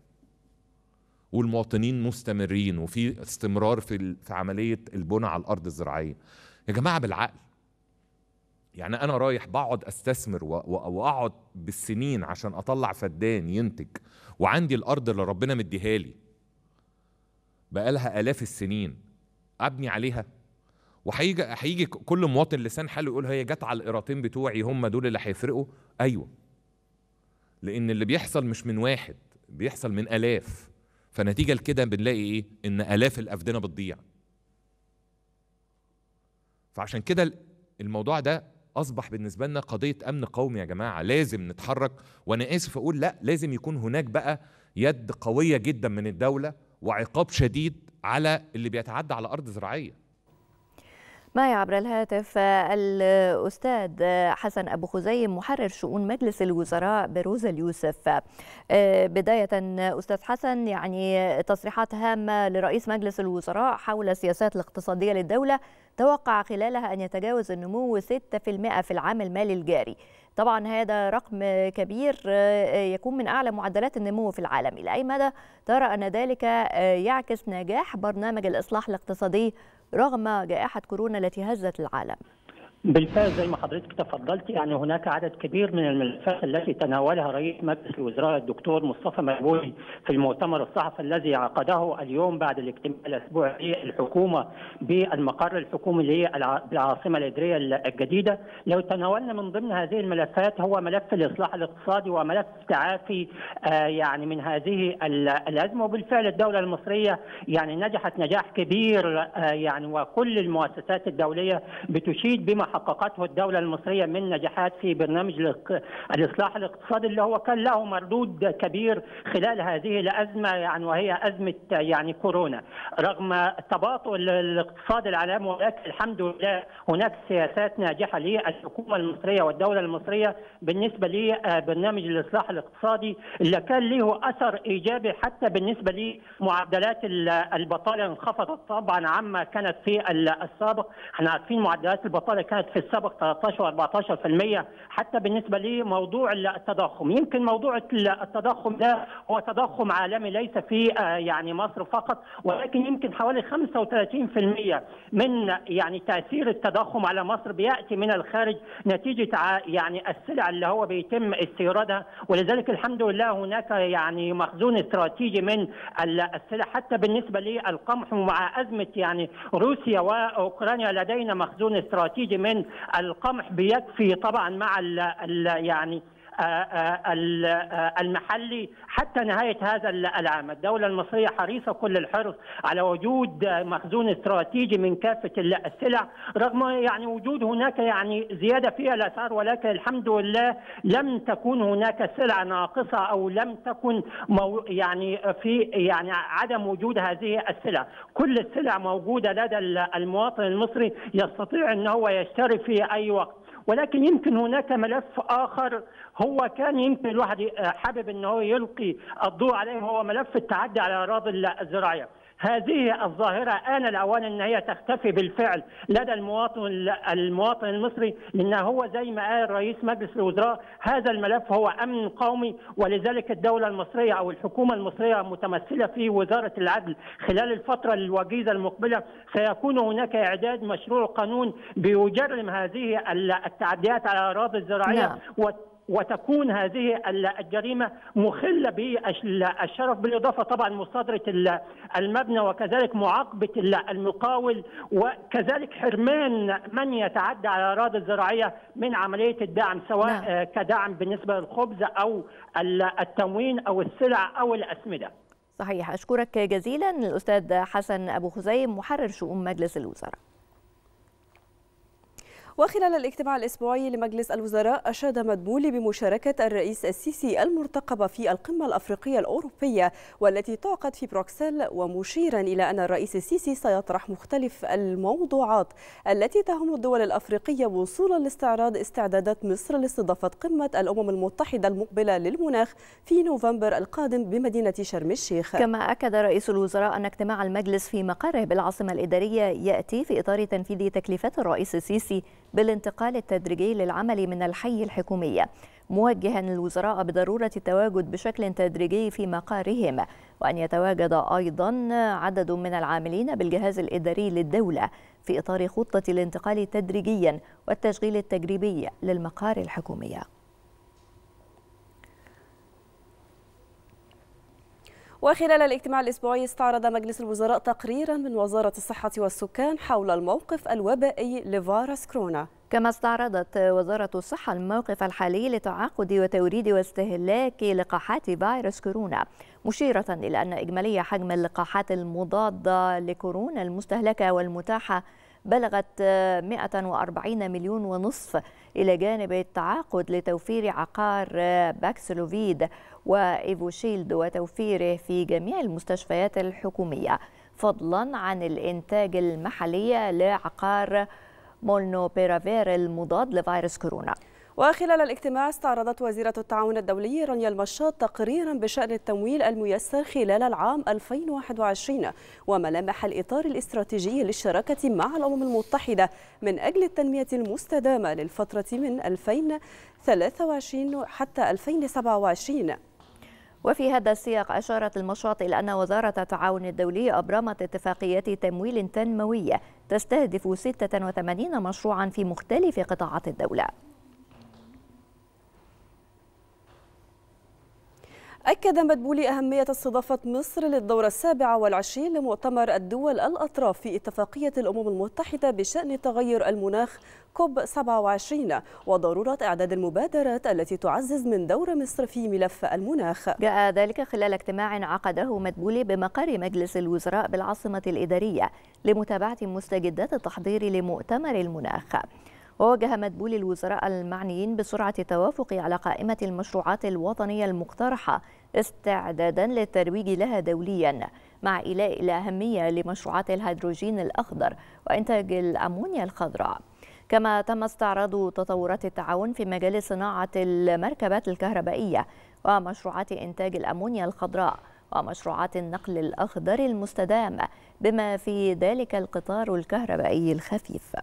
والمواطنين مستمرين، وفي استمرار في عملية البناء على الأرض الزراعية. يا جماعة بالعقل، يعني أنا رايح بقعد أستثمر وأقعد بالسنين عشان أطلع فدان ينتج، وعندي الأرض اللي ربنا مديها لي بقالها آلاف السنين أبني عليها، وهيجي كل مواطن لسان حاله يقول هي جت على القراطين بتوعي هم دول اللي هيفرقوا؟ أيوه، لأن اللي بيحصل مش من واحد، بيحصل من آلاف، فنتيجة لكده بنلاقي إيه؟ إن آلاف الأفدنة بتضيع. فعشان كده الموضوع ده أصبح بالنسبة لنا قضية أمن قومي يا جماعة، لازم نتحرك. وأنا آسف أقول لا، لازم يكون هناك بقى يد قوية جدا من الدولة وعقاب شديد على اللي بيتعدى على أرض زراعية. معي عبر الهاتف الأستاذ حسن أبو خزيم، محرر شؤون مجلس الوزراء بروز اليوسف. بداية أستاذ حسن، يعني تصريحات هامة لرئيس مجلس الوزراء حول السياسات الاقتصادية للدولة توقع خلالها أن يتجاوز النمو 6% في العام المالي الجاري. طبعا هذا رقم كبير، يكون من أعلى معدلات النمو في العالم. إلى أي مدى ترى أن ذلك يعكس نجاح برنامج الإصلاح الاقتصادي رغم جائحة كورونا التي هزت العالم؟ بالفعل زي ما حضرتك تفضلت، يعني هناك عدد كبير من الملفات التي تناولها رئيس مجلس الوزراء الدكتور مصطفى مدبولي في المؤتمر الصحفي الذي عقده اليوم بعد الاجتماع الاسبوعي للحكومه بالمقر الحكومي بالعاصمه الاداريه الجديده. لو تناولنا من ضمن هذه الملفات هو ملف الاصلاح الاقتصادي وملف تعافي يعني من هذه الازمه. وبالفعل الدوله المصريه يعني نجحت نجاح كبير، يعني وكل المؤسسات الدوليه بتشيد بما حققته الدولة المصرية من نجاحات في برنامج الإصلاح الاقتصادي اللي هو كان له مردود كبير خلال هذه الأزمة، يعني وهي أزمة يعني كورونا. رغم تباطؤ الاقتصاد العالمي، ولكن الحمد لله هناك سياسات ناجحة للحكومة المصرية والدولة المصرية بالنسبة لبرنامج الإصلاح الاقتصادي اللي كان له أثر إيجابي حتى بالنسبة لمعدلات البطالة انخفضت طبعا عما كانت في السابق. احنا عارفين معدلات البطالة كانت في السابق 13 و14%، حتى بالنسبة لموضوع التضخم. يمكن موضوع التضخم ده هو تضخم عالمي ليس في يعني مصر فقط، ولكن يمكن حوالي 35% من يعني تأثير التضخم على مصر بيأتي من الخارج نتيجة يعني السلع اللي هو بيتم استيرادها. ولذلك الحمد لله هناك يعني مخزون استراتيجي من السلع حتى بالنسبة للقمح، ومع أزمة يعني روسيا وأوكرانيا لدينا مخزون استراتيجي من القمح بيكفي طبعا مع يعني المحلي حتى نهاية هذا العام. الدولة المصرية حريصة كل الحرص على وجود مخزون استراتيجي من كافة السلع، رغم يعني وجود هناك يعني زيادة في الأسعار، ولكن الحمد لله لم تكن هناك سلع ناقصة أو لم تكن يعني في يعني عدم وجود هذه السلع. كل السلع موجودة لدى المواطن المصري، يستطيع أن هو يشتري في أي وقت. ولكن يمكن هناك ملف آخر هو كان يمكن الواحد حابب أنه هو يلقي الضوء عليه، هو ملف التعدي على الأراضي الزراعية. هذه الظاهرة آن الأوان أن هي تختفي بالفعل لدى المواطن المصري، لأن هو زي ما قال رئيس مجلس الوزراء هذا الملف هو أمن قومي، ولذلك الدولة المصرية أو الحكومة المصرية متمثلة في وزارة العدل خلال الفترة الوجيزة المقبلة سيكون هناك إعداد مشروع قانون بيجرم هذه التعديات على الأراضي الزراعية. وتكون هذه الجريمة مخلة بالشرف، بالإضافة طبعا مصادرة المبنى، وكذلك معاقبة المقاول، وكذلك حرمان من يتعدى على الأراضي الزراعية من عملية الدعم، سواء كدعم بالنسبة للخبز أو التموين أو السلع أو الأسمدة. صحيح. أشكرك جزيلا الأستاذ حسن أبو خزيم محرر شؤون مجلس الوزراء. وخلال الاجتماع الأسبوعي لمجلس الوزراء أشاد مدبولي بمشاركة الرئيس السيسي المرتقبة في القمة الأفريقية الأوروبية والتي تعقد في بروكسل، ومشيرا إلى أن الرئيس السيسي سيطرح مختلف الموضوعات التي تهم الدول الأفريقية وصولا لاستعراض استعدادات مصر لاستضافة قمة الأمم المتحدة المقبلة للمناخ في نوفمبر القادم بمدينة شرم الشيخ. كما أكد رئيس الوزراء أن اجتماع المجلس في مقره بالعاصمة الإدارية يأتي في إطار تنفيذ تكليفات الرئيس السيسي بالانتقال التدريجي للعمل من الحي الحكومي، موجها الوزراء بضرورة التواجد بشكل تدريجي في مقارهم، وأن يتواجد أيضا عدد من العاملين بالجهاز الإداري للدولة في إطار خطة الانتقال تدريجيا والتشغيل التجريبي للمقار الحكومية. وخلال الاجتماع الأسبوعي استعرض مجلس الوزراء تقريرا من وزارة الصحة والسكان حول الموقف الوبائي لفيروس كورونا. كما استعرضت وزارة الصحة الموقف الحالي لتعاقد وتوريد واستهلاك لقاحات فيروس كورونا، مشيرة إلى أن إجمالي حجم اللقاحات المضادة لكورونا المستهلكة والمتاحة بلغت 140 مليون ونصف، إلى جانب التعاقد لتوفير عقار باكسلوفيد وإيفوشيلد وتوفيره في جميع المستشفيات الحكومية، فضلا عن الإنتاج المحلي لعقار مولنوبيرافير المضاد لفيروس كورونا. وخلال الاجتماع استعرضت وزيرة التعاون الدولي رانيا المشاط تقريرا بشأن التمويل الميسر خلال العام 2021 وملامح الإطار الاستراتيجي للشراكة مع الأمم المتحدة من أجل التنمية المستدامة للفترة من 2023 حتى 2027. وفي هذا السياق أشارت المشاط إلى أن وزارة التعاون الدولي أبرمت اتفاقيات تمويل تنموية تستهدف 86 مشروعا في مختلف قطاعات الدولة. أكد مدبولي أهمية استضافة مصر للدورة 27 لمؤتمر الدول الأطراف في اتفاقية الأمم المتحدة بشأن تغير المناخ كوب 27 وضرورة إعداد المبادرات التي تعزز من دور مصر في ملف المناخ. جاء ذلك خلال اجتماع عقده مدبولي بمقر مجلس الوزراء بالعاصمة الإدارية لمتابعة مستجدات التحضير لمؤتمر المناخ. ووجه مدبولي الوزراء المعنيين بسرعة التوافق على قائمة المشروعات الوطنية المقترحة استعدادا للترويج لها دوليا، مع إيلاء الأهمية لمشروعات الهيدروجين الأخضر وإنتاج الأمونيا الخضراء. كما تم استعراض تطورات التعاون في مجال صناعة المركبات الكهربائية ومشروعات إنتاج الأمونيا الخضراء ومشروعات النقل الأخضر المستدام، بما في ذلك القطار الكهربائي الخفيف.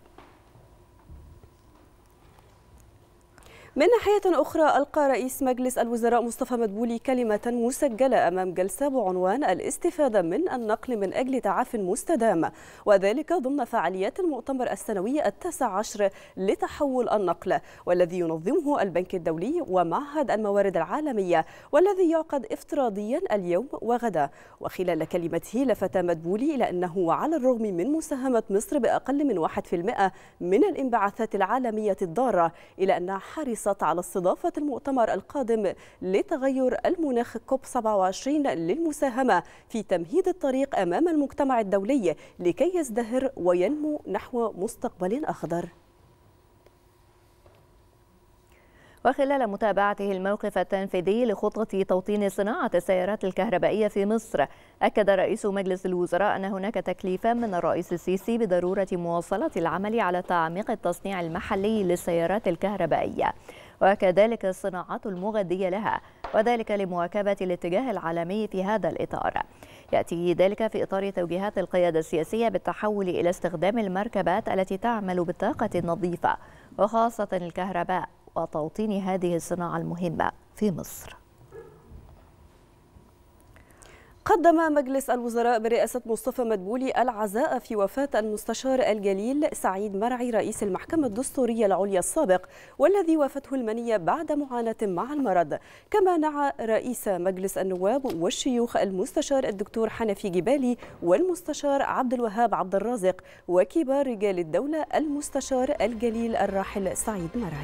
من ناحية أخرى ألقى رئيس مجلس الوزراء مصطفى مدبولي كلمة مسجلة أمام جلسة بعنوان الاستفادة من النقل من أجل تعاف مستدام، وذلك ضمن فعاليات المؤتمر السنوي 19 لتحول النقل، والذي ينظمه البنك الدولي ومعهد الموارد العالمية، والذي يعقد افتراضيا اليوم وغدا. وخلال كلمته لفت مدبولي إلى أنه على الرغم من مساهمة مصر بأقل من 1% من الانبعاثات العالمية الضارة، إلى أنها حريصة حرصت على استضافة المؤتمر القادم لتغير المناخ كوب 27 للمساهمة في تمهيد الطريق أمام المجتمع الدولي لكي يزدهر وينمو نحو مستقبل أخضر. وخلال متابعته الموقف التنفيذي لخطة توطين صناعة السيارات الكهربائية في مصر، أكد رئيس مجلس الوزراء أن هناك تكليفا من الرئيس السيسي بضرورة مواصلة العمل على تعميق التصنيع المحلي للسيارات الكهربائية وكذلك الصناعات المغذية لها، وذلك لمواكبة الاتجاه العالمي في هذا الإطار. يأتي ذلك في إطار توجيهات القيادة السياسية بالتحول إلى استخدام المركبات التي تعمل بالطاقة النظيفة وخاصة الكهرباء وتوطين هذه الصناعة المهمة في مصر. قدم مجلس الوزراء برئاسة مصطفى مدبولي العزاء في وفاة المستشار الجليل سعيد مرعي رئيس المحكمة الدستورية العليا السابق، والذي وافته المنية بعد معاناة مع المرض. كما نعى رئيس مجلس النواب والشيوخ المستشار الدكتور حنفي جبالي والمستشار عبد الوهاب عبد الرازق وكبار رجال الدولة المستشار الجليل الراحل سعيد مرعي.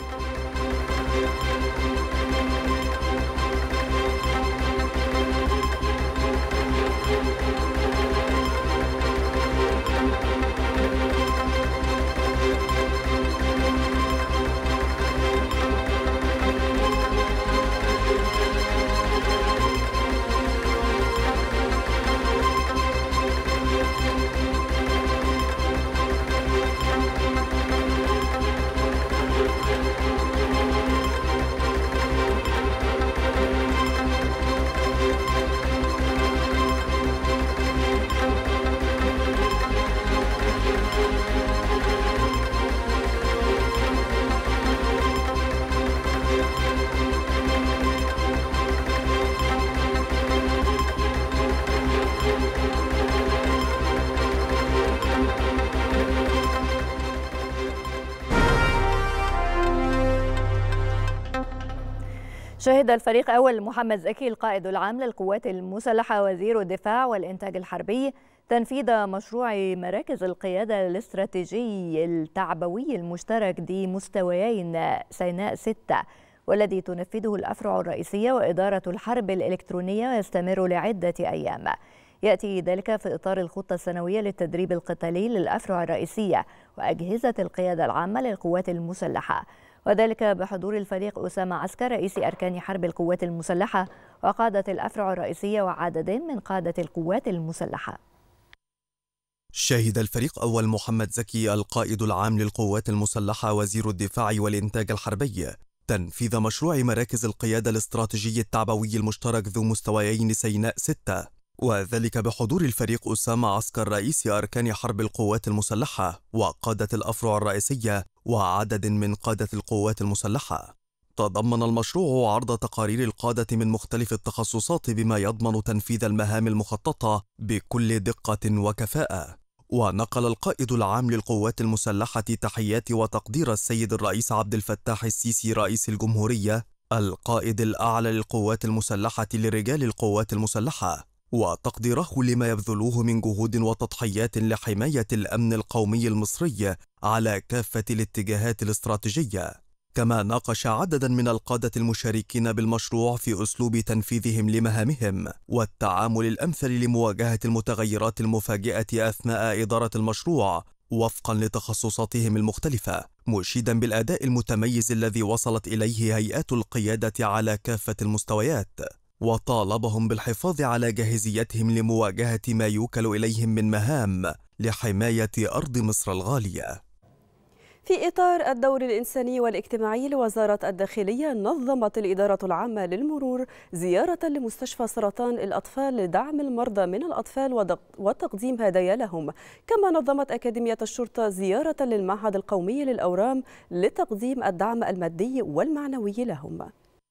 شهد الفريق أول محمد زكي القائد العام للقوات المسلحة وزير الدفاع والإنتاج الحربي تنفيذ مشروع مراكز القيادة الاستراتيجي التعبوي المشترك ذي مستويين سيناء 6، والذي تنفذه الأفرع الرئيسية وإدارة الحرب الإلكترونية ويستمر لعدة أيام. يأتي ذلك في إطار الخطة السنوية للتدريب القتالي للأفرع الرئيسية وأجهزة القيادة العامة للقوات المسلحة، وذلك بحضور الفريق أسامة عسكر رئيس أركان حرب القوات المسلحة وقادة الأفرع الرئيسية وعدد من قادة القوات المسلحة. شهد الفريق أول محمد زكي القائد العام للقوات المسلحة وزير الدفاع والإنتاج الحربي تنفيذ مشروع مراكز القيادة الاستراتيجي التعبوي المشترك ذو مستويين سيناء 6، وذلك بحضور الفريق أسامة عسكر رئيس أركان حرب القوات المسلحة وقادة الأفرع الرئيسية وعدد من قادة القوات المسلحة. تضمن المشروع عرض تقارير القادة من مختلف التخصصات بما يضمن تنفيذ المهام المخططة بكل دقة وكفاءة. ونقل القائد العام للقوات المسلحة تحيات وتقدير السيد الرئيس عبد الفتاح السيسي رئيس الجمهورية القائد الأعلى للقوات المسلحة لرجال القوات المسلحة، وتقديره لما يبذلوه من جهود وتضحيات لحماية الأمن القومي المصري على كافة الاتجاهات الاستراتيجية. كما ناقش عددا من القادة المشاركين بالمشروع في أسلوب تنفيذهم لمهامهم والتعامل الأمثل لمواجهة المتغيرات المفاجئة أثناء إدارة المشروع وفقا لتخصصاتهم المختلفة، مشيدا بالأداء المتميز الذي وصلت إليه هيئات القيادة على كافة المستويات، وطالبهم بالحفاظ على جاهزيتهم لمواجهة ما يوكل إليهم من مهام لحماية أرض مصر الغالية. في إطار الدور الإنساني والاجتماعي لوزارة الداخلية، نظمت الإدارة العامة للمرور زيارة لمستشفى سرطان الأطفال لدعم المرضى من الأطفال وتقديم هدايا لهم. كما نظمت أكاديمية الشرطة زيارة للمعهد القومي للأورام لتقديم الدعم المادي والمعنوي لهم.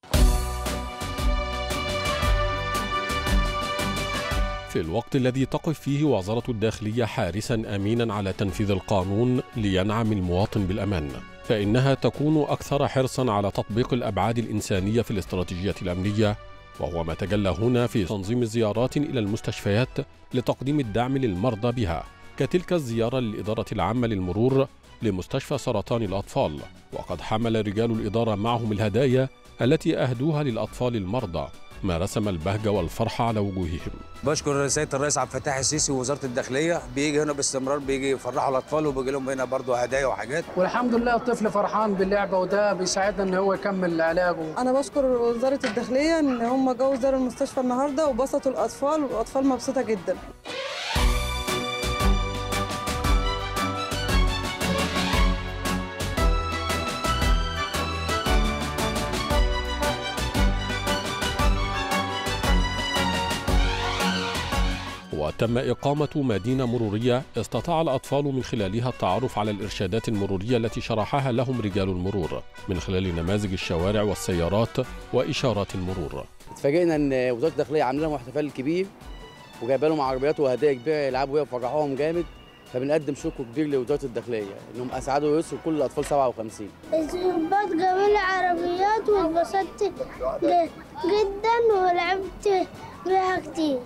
في الوقت الذي تقف فيه وزارة الداخلية حارساً أميناً على تنفيذ القانون لينعم المواطن بالأمان، فإنها تكون أكثر حرصاً على تطبيق الأبعاد الإنسانية في الاستراتيجية الأمنية، وهو ما تجلى هنا في تنظيم زيارات إلى المستشفيات لتقديم الدعم للمرضى بها، كتلك الزيارة للإدارة العامة للمرور لمستشفى سرطان الأطفال، وقد حمل رجال الإدارة معهم الهدايا التي أهدوها للأطفال المرضى، ما رسم البهجة والفرحة على وجوههم. بشكر سيادة الرئيس عبد الفتاح السيسي ووزارة الداخلية، بيجي هنا باستمرار، بيجي يفرحوا الأطفال وبيجي لهم هنا برضه هدايا وحاجات، والحمد لله الطفل فرحان باللعبة وده بيساعدنا إن هو يكمل علاجه. أنا بشكر وزارة الداخلية إن هم جو زاروا المستشفى النهاردة وبسطوا الأطفال، والأطفال مبسوطة جدا. وتم إقامة مدينة مرورية استطاع الأطفال من خلالها التعرف على الإرشادات المرورية التي شرحها لهم رجال المرور من خلال نماذج الشوارع والسيارات وإشارات المرور. اتفاجئنا إن وزارة الداخلية عاملة لهم احتفال كبير وجايبه لهم عربيات وهدايا كبيرة يلعبوا بيها وفرحوهم جامد، فبنقدم شكر كبير لوزارة الداخلية إنهم أسعدوا ويسروا كل الأطفال 57. الظباط جابوا لي عربيات واتبسطت جدا ولعبت بيها كتير.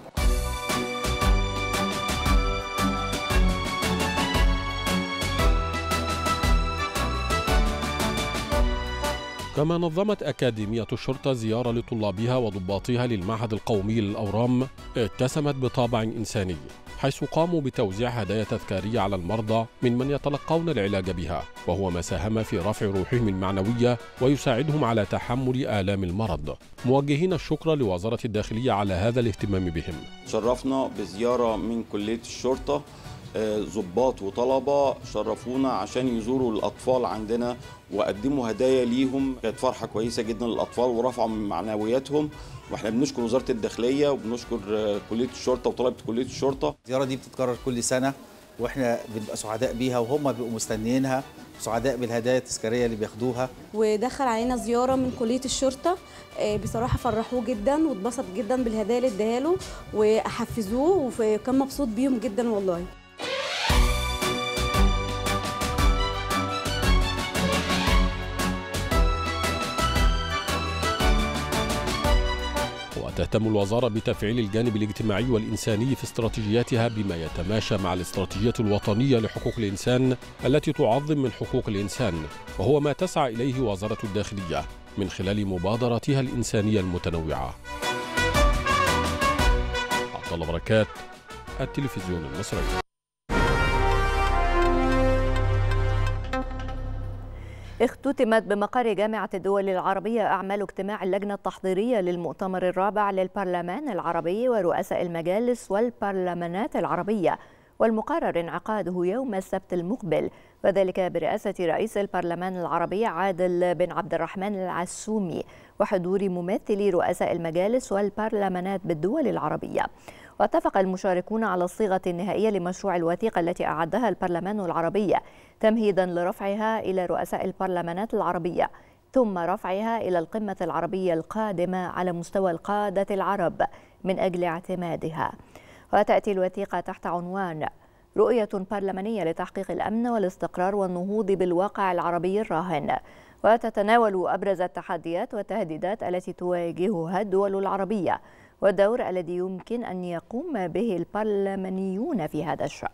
كما نظمت أكاديمية الشرطة زيارة لطلابها وضباطها للمعهد القومي للأورام اتسمت بطابع إنساني، حيث قاموا بتوزيع هدايا تذكارية على المرضى من يتلقون العلاج بها، وهو ما ساهم في رفع روحهم المعنوية ويساعدهم على تحمل آلام المرض، موجهين الشكر لوزارة الداخلية على هذا الاهتمام بهم. شرفنا بزيارة من كلية الشرطة، ضباط وطلبة شرفونا عشان يزوروا الأطفال عندنا وقدموا هدايا ليهم، كانت فرحة كويسة جدا للأطفال ورفعوا من معنوياتهم، واحنا بنشكر وزارة الداخلية وبنشكر كلية الشرطة وطلبة كلية الشرطة. الزيارة دي بتتكرر كل سنة واحنا بنبقى سعداء بيها وهم بيبقوا مستنيينها، سعداء بالهدايا التذكارية اللي بياخدوها. ودخل علينا زيارة من كلية الشرطة، بصراحة فرحوه جدا واتبسط جدا بالهدايا اللي اداها له وحفزوه وكان مبسوط بيهم جدا والله. تهتم الوزارة بتفعيل الجانب الاجتماعي والإنساني في استراتيجياتها بما يتماشى مع الاستراتيجية الوطنية لحقوق الإنسان التي تعظم من حقوق الإنسان، وهو ما تسعى إليه وزارة الداخلية من خلال مبادراتها الإنسانية المتنوعة. عبد الله بركات، التلفزيون المصري. اختتمت بمقر جامعة الدول العربية أعمال اجتماع اللجنة التحضيرية للمؤتمر الرابع للبرلمان العربي ورؤساء المجالس والبرلمانات العربية، والمقرر انعقاده يوم السبت المقبل، وذلك برئاسة رئيس البرلمان العربي عادل بن عبد الرحمن العسومي وحضور ممثلي رؤساء المجالس والبرلمانات بالدول العربية. واتفق المشاركون على الصيغة النهائية لمشروع الوثيقة التي أعدها البرلمان العربي تمهيدا لرفعها إلى رؤساء البرلمانات العربية، ثم رفعها إلى القمة العربية القادمة على مستوى القادة العرب من أجل اعتمادها. وتأتي الوثيقة تحت عنوان رؤية برلمانية لتحقيق الأمن والاستقرار والنهوض بالواقع العربي الراهن، وتتناول أبرز التحديات والتهديدات التي تواجهها الدول العربية والدور الذي يمكن أن يقوم به البرلمانيون في هذا الشأن.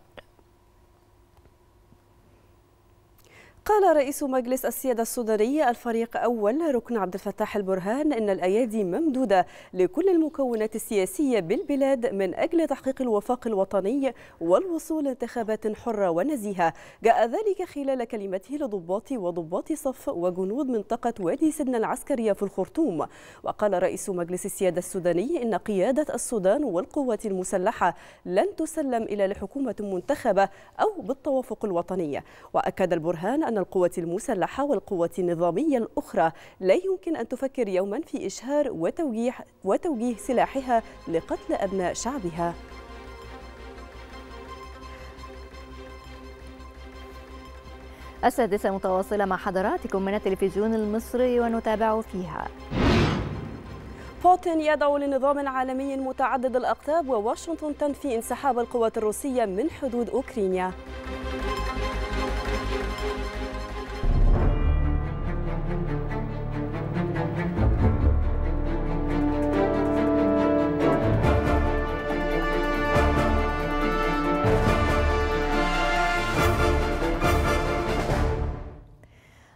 قال رئيس مجلس السيادة السوداني الفريق أول ركن عبد الفتاح البرهان إن الأيادي ممدودة لكل المكونات السياسية بالبلاد من أجل تحقيق الوفاق الوطني والوصول لانتخابات حرة ونزيهة. جاء ذلك خلال كلمته لضباط وضباط صف وجنود منطقة وادي سدنة العسكرية في الخرطوم. وقال رئيس مجلس السيادة السوداني إن قيادة السودان والقوات المسلحة لن تسلم إلا لحكومة منتخبة أو بالتوافق الوطني. وأكد البرهان أن القوات المسلحة والقوات النظامية الأخرى لا يمكن أن تفكر يوما في إشهار وتوجيه سلاحها لقتل أبناء شعبها. السادسة متواصلة مع حضراتكم من التلفزيون المصري ونتابع فيها. بوتين يدعو لنظام عالمي متعدد الأقطاب وواشنطن تنفي انسحاب القوات الروسية من حدود أوكرانيا.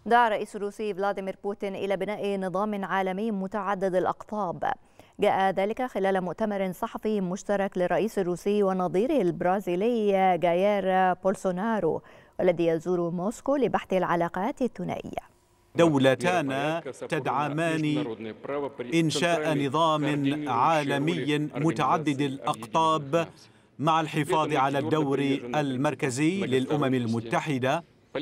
دعا الرئيس الروسي فلاديمير بوتين إلى بناء نظام عالمي متعدد الأقطاب. جاء ذلك خلال مؤتمر صحفي مشترك للرئيس الروسي ونظيره البرازيلي جاير بولسونارو، والذي يزور موسكو لبحث العلاقات الثنائية. دولتان تدعمان إنشاء نظام عالمي متعدد الأقطاب مع الحفاظ على الدور المركزي للأمم المتحدة،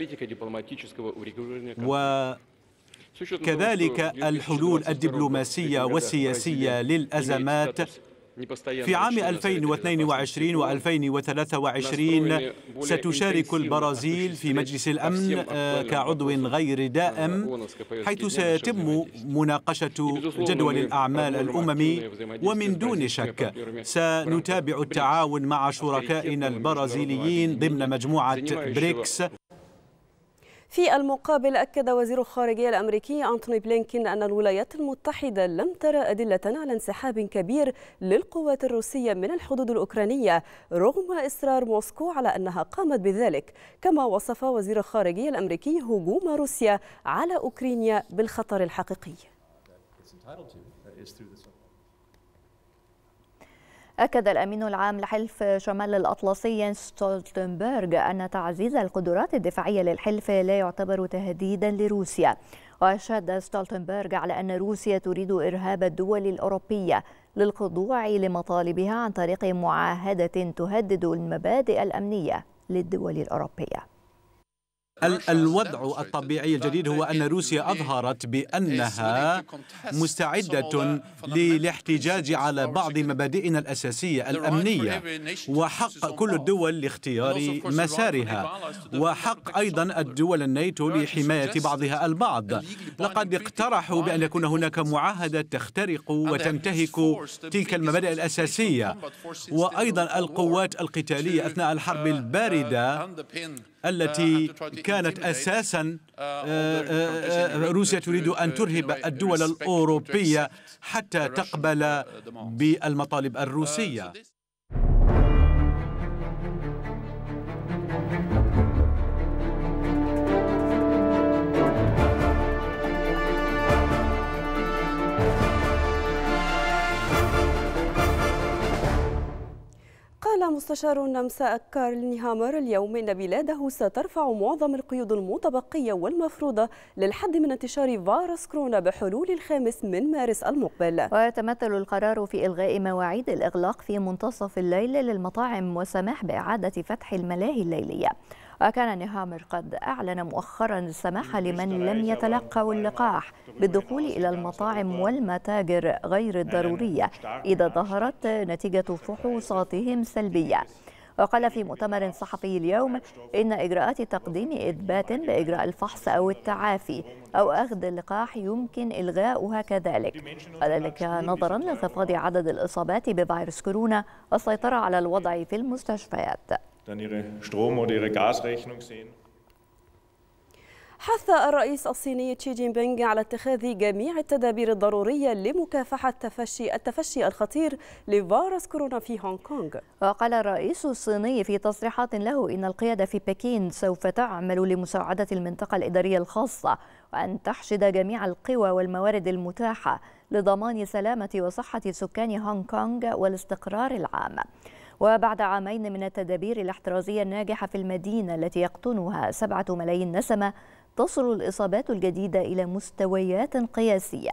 وكذلك الحلول الدبلوماسية والسياسية للأزمات. في عام 2022 و2023 ستشارك البرازيل في مجلس الأمن كعضو غير دائم، حيث سيتم مناقشة جدول الأعمال الأممي. ومن دون شك سنتابع التعاون مع شركائنا البرازيليين ضمن مجموعة بريكس. في المقابل أكد وزير الخارجية الأمريكي أنتوني بلينكين أن الولايات المتحدة لم ترى أدلة على انسحاب كبير للقوات الروسية من الحدود الأوكرانية رغم إصرار موسكو على أنها قامت بذلك. كما وصف وزير الخارجية الأمريكي هجوم روسيا على أوكرانيا بالخطر الحقيقي. أكد الأمين العام لحلف شمال الأطلسي يانس ستولتنبرغ أن تعزيز القدرات الدفاعية للحلف لا يعتبر تهديدا لروسيا. وأشاد ستولتنبرغ على أن روسيا تريد إرهاب الدول الأوروبية للخضوع لمطالبها عن طريق معاهدة تهدد المبادئ الأمنية للدول الأوروبية. الوضع الطبيعي الجديد هو أن روسيا أظهرت بأنها مستعدة للاحتجاج على بعض مبادئنا الأساسية الأمنية، وحق كل الدول لاختيار مسارها، وحق أيضا الدول الناتو لحماية بعضها البعض. لقد اقترحوا بأن يكون هناك معاهدة تخترق وتنتهك تلك المبادئ الأساسية، وأيضا القوات القتالية أثناء الحرب الباردة التي كانت أساسا روسيا تريد أن ترهب الدول الأوروبية حتى تقبل بالمطالب الروسية. قال مستشار النمسا كارل نيهامر اليوم إن بلاده سترفع معظم القيود المتبقية والمفروضة للحد من انتشار فيروس كورونا بحلول 5 من مارس المقبل. ويتمثل القرار في إلغاء مواعيد الإغلاق في منتصف الليل للمطاعم والسماح بإعادة فتح الملاهي الليلية. وكان نيهامر قد أعلن مؤخرا السماح لمن لم يتلقوا اللقاح بالدخول إلى المطاعم والمتاجر غير الضرورية إذا ظهرت نتيجة فحوصاتهم سلبية. وقال في مؤتمر صحفي اليوم إن إجراءات تقديم إثبات بإجراء الفحص أو التعافي أو أخذ اللقاح يمكن إلغاؤها كذلك، وذلك نظرا لانخفاض عدد الإصابات بفيروس كورونا والسيطرة على الوضع في المستشفيات. حث الرئيس الصيني شي جين بينغ على اتخاذ جميع التدابير الضرورية لمكافحة التفشي الخطير لفيروس كورونا في هونغ كونغ. وقال الرئيس الصيني في تصريحات له إن القيادة في بكين سوف تعمل لمساعدة المنطقة الإدارية الخاصة وأن تحشد جميع القوى والموارد المتاحة لضمان سلامة وصحة سكان هونغ كونغ والاستقرار العام. وبعد عامين من التدابير الاحترازية الناجحة في المدينة التي يقطنها 7 ملايين نسمة، تصل الإصابات الجديدة إلى مستويات قياسية.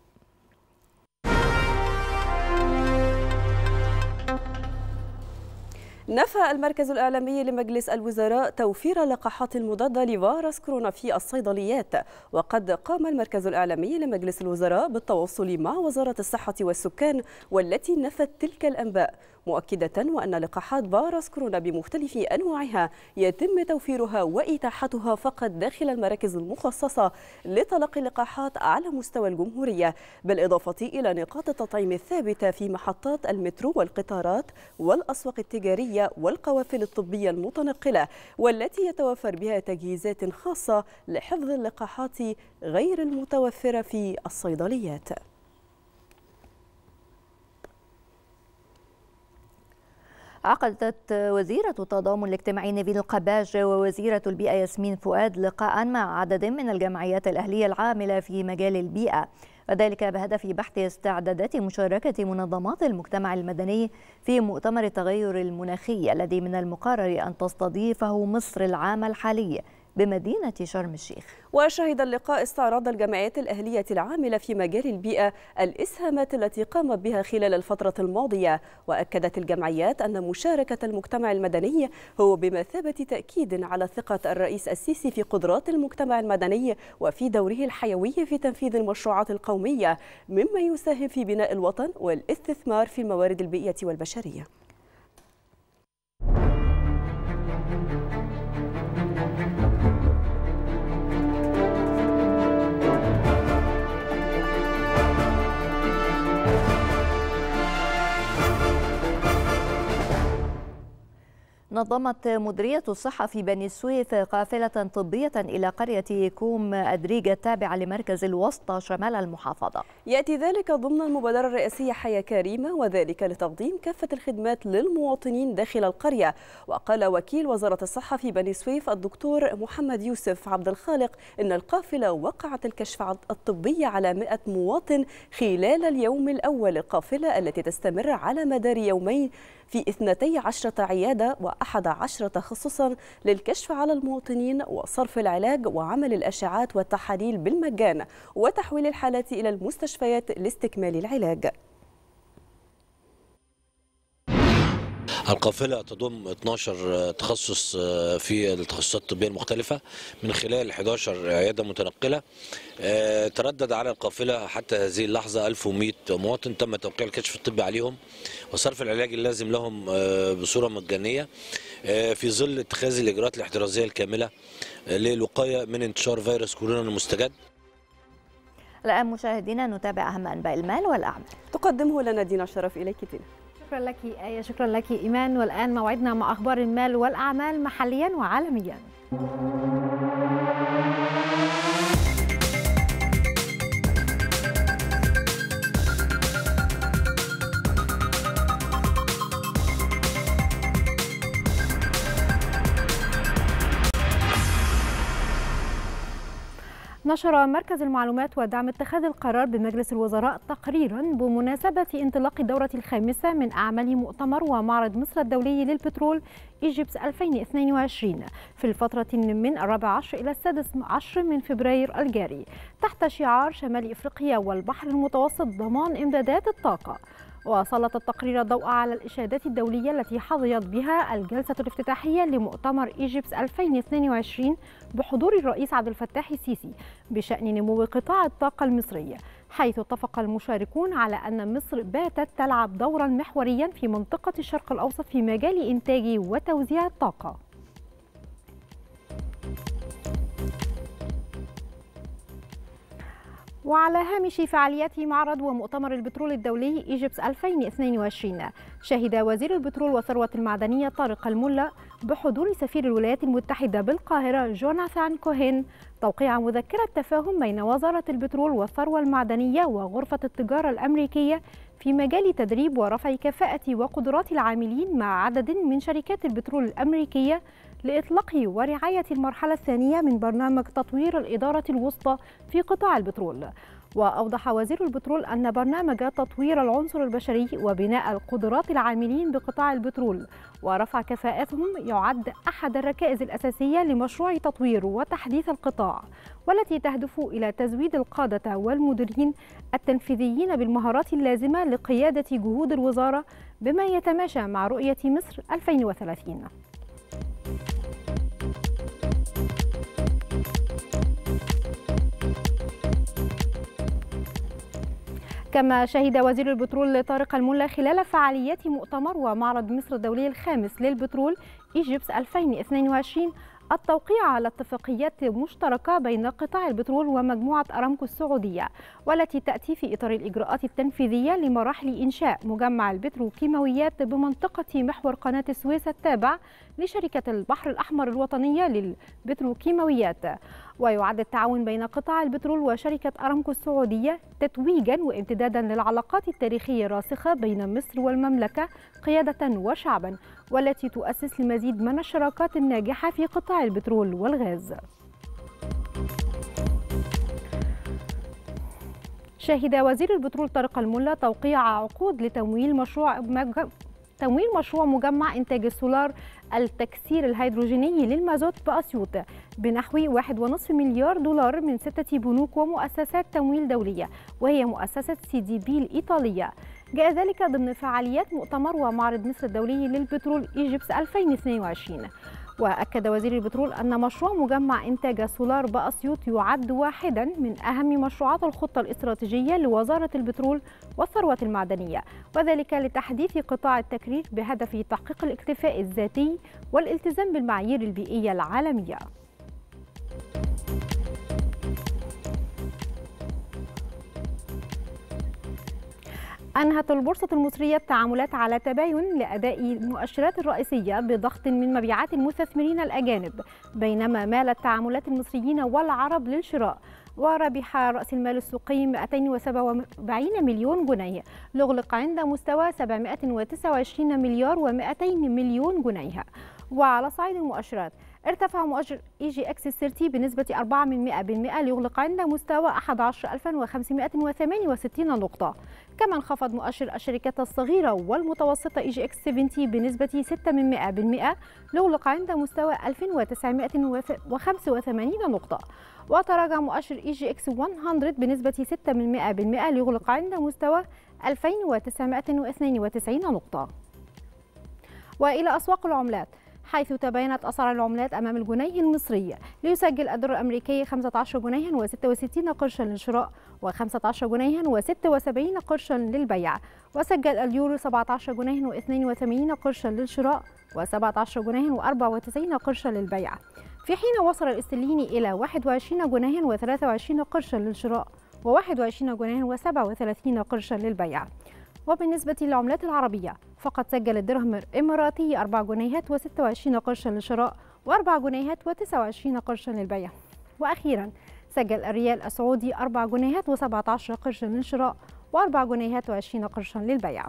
نفى المركز الإعلامي لمجلس الوزراء توفير اللقاحات المضادة لفيروس كورونا في الصيدليات. وقد قام المركز الإعلامي لمجلس الوزراء بالتواصل مع وزارة الصحة والسكان والتي نفت تلك الأنباء، مؤكدة وأن لقاحات فيروس كورونا بمختلف أنواعها يتم توفيرها وإتاحتها فقط داخل المراكز المخصصة لتلقي اللقاحات على مستوى الجمهورية، بالإضافة إلى نقاط التطعيم الثابتة في محطات المترو والقطارات والأسواق التجارية والقوافل الطبية المتنقلة، والتي يتوفر بها تجهيزات خاصة لحفظ اللقاحات غير المتوفرة في الصيدليات. عقدت وزيرة التضامن الاجتماعي نيفين القباج ووزيرة البيئة ياسمين فؤاد لقاء مع عدد من الجمعيات الأهلية العاملة في مجال البيئة، وذلك بهدف بحث استعدادات مشاركة منظمات المجتمع المدني في مؤتمر التغير المناخي الذي من المقرر أن تستضيفه مصر العام الحالي بمدينة شرم الشيخ. وشهد اللقاء استعراض الجمعيات الأهلية العاملة في مجال البيئة الإسهامات التي قامت بها خلال الفترة الماضية، وأكدت الجمعيات أن مشاركة المجتمع المدني هو بمثابة تأكيد على ثقة الرئيس السيسي في قدرات المجتمع المدني وفي دوره الحيوي في تنفيذ المشروعات القومية، مما يساهم في بناء الوطن والاستثمار في الموارد البيئية والبشرية. نظمت مديرية الصحة في بني سويف قافلة طبية إلى قرية كوم أدريجة التابعة لمركز الوسطى شمال المحافظة. يأتي ذلك ضمن المبادرة الرئاسية حياة كريمة، وذلك لتقديم كافة الخدمات للمواطنين داخل القرية. وقال وكيل وزارة الصحة في بني سويف الدكتور محمد يوسف عبد الخالق إن القافلة وقعت الكشف الطبي على 100 مواطن خلال اليوم الأول للقافلة التي تستمر على مدار يومين في 12 عيادة و11 تخصصا للكشف على المواطنين وصرف العلاج وعمل الأشعات والتحاليل بالمجان وتحويل الحالات إلى المستشفيات لاستكمال العلاج. القافلة تضم 12 تخصص في التخصصات الطبية المختلفة من خلال 11 عيادة متنقلة. تردد على القافلة حتى هذه اللحظة 1100 مواطن تم توقيع الكشف الطبي عليهم وصرف العلاج اللازم لهم بصورة مجانية في ظل اتخاذ الإجراءات الاحترازية الكاملة للوقاية من انتشار فيروس كورونا المستجد. الآن مشاهدينا نتابع أهم أنباء المال والأعمال. تقدمه لنا دينا شرف. إليك دينا. شكرا لك آية، شكرا لك إيمان. والآن موعدنا مع أخبار المال والأعمال محليا وعالميا. نشر مركز المعلومات ودعم اتخاذ القرار بمجلس الوزراء تقريرا بمناسبة انطلاق الدورة الخامسة من أعمال مؤتمر ومعرض مصر الدولي للبترول إيجيبس 2022 في الفترة من 14 إلى 16 من فبراير الجاري تحت شعار شمال إفريقيا والبحر المتوسط ضمان إمدادات الطاقة. وسلط التقرير الضوء على الإشادات الدولية التي حظيت بها الجلسة الافتتاحية لمؤتمر إيجيبس 2022 بحضور الرئيس عبد الفتاح السيسي بشأن نمو قطاع الطاقة المصري، حيث اتفق المشاركون على أن مصر باتت تلعب دورا محوريا في منطقة الشرق الأوسط في مجال إنتاج وتوزيع الطاقة. وعلى هامش فعاليات معرض ومؤتمر البترول الدولي إيجيبس 2022 شهد وزير البترول والثروة المعدنية طارق الملا بحضور سفير الولايات المتحدة بالقاهرة جوناثان كوهين توقيع مذكرة تفاهم بين وزارة البترول والثروة المعدنية وغرفة التجارة الأمريكية في مجال تدريب ورفع كفاءة وقدرات العاملين مع عدد من شركات البترول الأمريكية لإطلاق ورعاية المرحلة الثانية من برنامج تطوير الإدارة الوسطى في قطاع البترول. وأوضح وزير البترول أن برنامج تطوير العنصر البشري وبناء القدرات العاملين بقطاع البترول ورفع كفاءتهم يعد أحد الركائز الأساسية لمشروع تطوير وتحديث القطاع، والتي تهدف إلى تزويد القادة والمديرين التنفيذيين بالمهارات اللازمة لقيادة جهود الوزارة بما يتماشى مع رؤية مصر 2030. كما شهد وزير البترول طارق الملا خلال فعاليات مؤتمر ومعرض مصر الدولي الخامس للبترول إيجيبس 2022 التوقيع على اتفاقيات مشتركة بين قطاع البترول ومجموعة أرامكو السعودية، والتي تأتي في إطار الإجراءات التنفيذية لمراحل إنشاء مجمع البتروكيماويات بمنطقة محور قناة السويس التابع لشركة البحر الأحمر الوطنية للبتروكيماويات. ويعد التعاون بين قطاع البترول وشركة أرامكو السعودية تتويجا وامتدادا للعلاقات التاريخية الراسخة بين مصر والمملكة قيادة وشعبا، والتي تؤسس لمزيد من الشراكات الناجحة في قطاع البترول والغاز. شهد وزير البترول طارق الملا توقيع عقود لتمويل مشروع مجمع إنتاج السولار التكسير الهيدروجيني للمازوت بأسيوط بنحو 1.5 مليار دولار من 6 بنوك ومؤسسات تمويل دولية، وهي مؤسسة CDB الإيطالية. جاء ذلك ضمن فعاليات مؤتمر ومعرض مصر الدولي للبترول إيجيبس 2022. وأكد وزير البترول أن مشروع مجمع إنتاج السولار بأسيوط يعد واحدا من أهم مشروعات الخطة الاستراتيجية لوزارة البترول والثروة المعدنية، وذلك لتحديث قطاع التكرير بهدف تحقيق الاكتفاء الذاتي والالتزام بالمعايير البيئية العالمية. أنهت البورصة المصرية التعاملات على تباين لأداء المؤشرات الرئيسية بضغط من مبيعات المستثمرين الأجانب، بينما مالت تعاملات المصريين والعرب للشراء. وربح رأس المال السوقي 247 مليون جنيه ليغلق عند مستوى 729 مليار و200 مليون جنيه. وعلى صعيد المؤشرات ارتفع مؤشر EGX30 بنسبة 4% ليغلق عند مستوى 11568 نقطة. كما انخفض مؤشر الشركات الصغيرة والمتوسطة EGX70 بنسبة 6% ليغلق عند مستوى 2985 نقطة. وتراجع مؤشر EGX100 بنسبة 6% ليغلق عند مستوى 2992 نقطة. وإلى أسواق العملات، حيث تباينت أسعار العملات أمام الجنيه المصري، ليسجل الدولار الأمريكي 15 جنيها و66 قرشا للشراء و15 جنيها و76 قرشا للبيع، وسجل اليورو 17 جنيها و82 قرشا للشراء و17 جنيها و94 قرشا للبيع، في حين وصل الاسترليني إلى 21 جنيها و23 قرشا للشراء و21 جنيها و37 قرشا للبيع. وبالنسبة للعملات العربية، فقد سجل الدرهم الإماراتي 4 جنيهات و26 قرشا للشراء و4 جنيهات و29 قرشا للبيع. وأخيرا سجل الريال السعودي 4 جنيهات و17 قرشا للشراء و4 جنيهات و20 قرشا للبيع.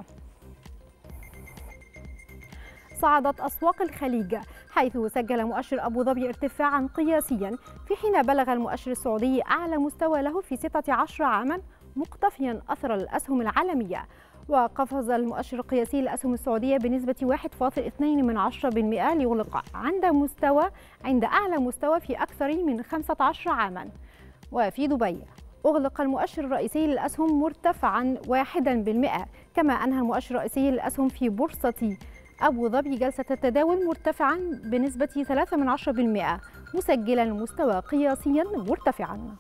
صعدت أسواق الخليج، حيث سجل مؤشر أبو ظبي ارتفاعا قياسيا، في حين بلغ المؤشر السعودي أعلى مستوى له في 16 عاما، مقتفيا أثر الأسهم العالمية. وقفز المؤشر القياسي للأسهم السعودية بنسبة 1.2% ليغلق عند أعلى مستوى في أكثر من 15 عاما. وفي دبي أغلق المؤشر الرئيسي للأسهم مرتفعا 1%، كما أنهى المؤشر الرئيسي للأسهم في بورصة أبو ظبي جلسة التداول مرتفعا بنسبة 3%، مسجلا مستوى قياسيا مرتفعا.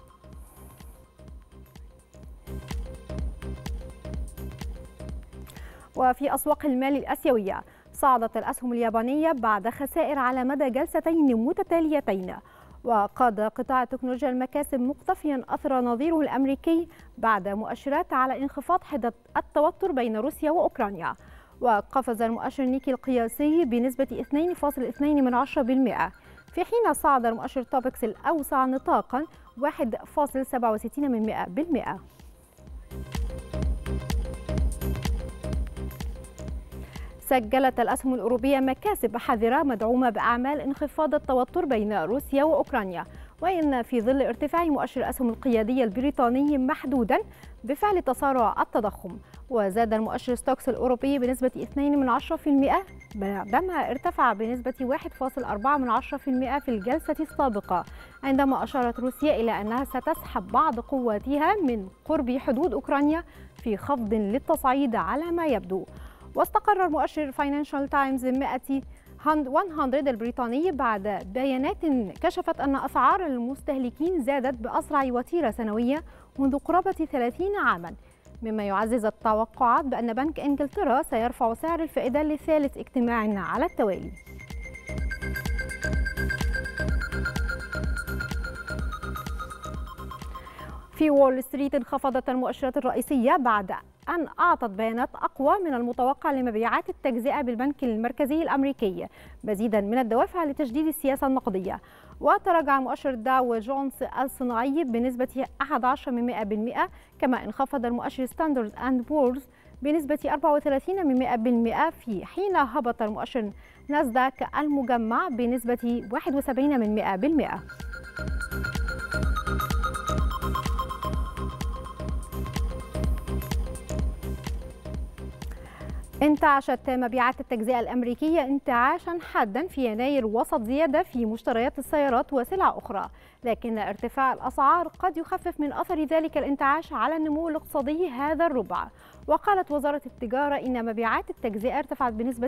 وفي أسواق المال الآسيوية، صعدت الأسهم اليابانية بعد خسائر على مدى جلستين متتاليتين. وقاد قطاع التكنولوجيا المكاسب مقتفيا أثر نظيره الأمريكي بعد مؤشرات على انخفاض حدة التوتر بين روسيا وأوكرانيا. وقفز المؤشر نيكي القياسي بنسبة 2.2%، في حين صعد المؤشر توبكس الأوسع نطاقا 1.67%. سجلت الأسهم الأوروبية مكاسب حذرة مدعومة بأعمال انخفاض التوتر بين روسيا وأوكرانيا، وإن في ظل ارتفاع مؤشر الأسهم القيادية البريطاني محدودا بفعل تسارع التضخم. وزاد المؤشر ستوكس الأوروبي بنسبة 2% بعدما ارتفع بنسبة 1.4% في الجلسة السابقة، عندما أشارت روسيا إلى أنها ستسحب بعض قواتها من قرب حدود أوكرانيا في خفض للتصعيد على ما يبدو. واستقر المؤشر فاينانشال تايمز 100 البريطاني بعد بيانات كشفت أن أسعار المستهلكين زادت بأسرع وتيرة سنوية منذ قرابة 30 عاما، مما يعزز التوقعات بأن بنك إنجلترا سيرفع سعر الفائدة لثالث اجتماع على التوالي. في وول ستريت انخفضت المؤشرات الرئيسية بعد أن أعطت بيانات أقوى من المتوقع لمبيعات التجزئة بالبنك المركزي الأمريكي، مزيدا من الدوافع لتجديد السياسة النقدية. وتراجع مؤشر داو جونز الصناعي بنسبة 11%، كما انخفض المؤشر ستاندرد أند بورز بنسبة 34%، في حين هبط المؤشر ناسداك المجمع بنسبة 71%. انتعشت مبيعات التجزئة الأمريكية انتعاشا حادا في يناير وسط زيادة في مشتريات السيارات وسلع أخرى، لكن ارتفاع الأسعار قد يخفف من أثر ذلك الانتعاش على النمو الاقتصادي هذا الربع. وقالت وزارة التجارة إن مبيعات التجزئة ارتفعت بنسبة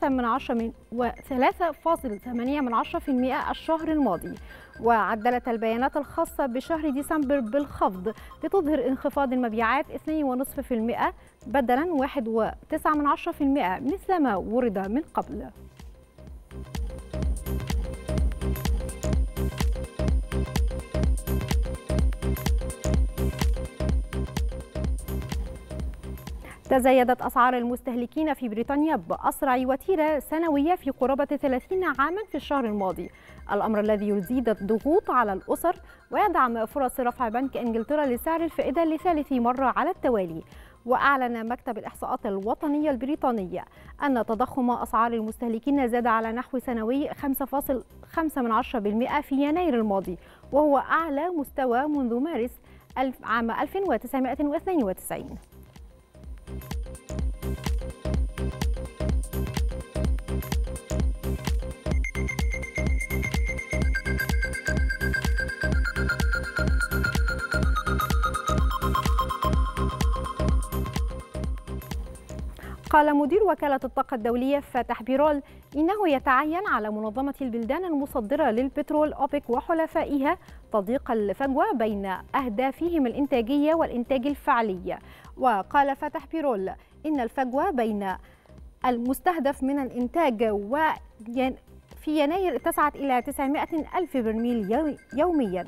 3.8% الشهر الماضي. وعدلت البيانات الخاصة بشهر ديسمبر بالخفض بتظهر انخفاض المبيعات 2.5% بدلا 1.9% مثل ما ورد من قبل. تزايدت أسعار المستهلكين في بريطانيا بأسرع وتيرة سنوية في قرابة 30 عاما في الشهر الماضي، الأمر الذي يزيد الضغوط على الأسر ويدعم فرص رفع بنك إنجلترا لسعر الفائدة لثالث مرة على التوالي. وأعلن مكتب الإحصاءات الوطنية البريطانية أن تضخم أسعار المستهلكين زاد على نحو سنوي 5.5% في يناير الماضي، وهو أعلى مستوى منذ مارس عام 1992. قال مدير وكالة الطاقة الدولية فاتح بيرول إنه يتعين على منظمة البلدان المصدرة للبترول أوبك وحلفائها تضييق الفجوة بين أهدافهم الإنتاجية والإنتاج الفعلي. وقال فاتح بيرول إن الفجوة بين المستهدف من الإنتاج في يناير اتسعت إلى 900 ألف برميل يومياً.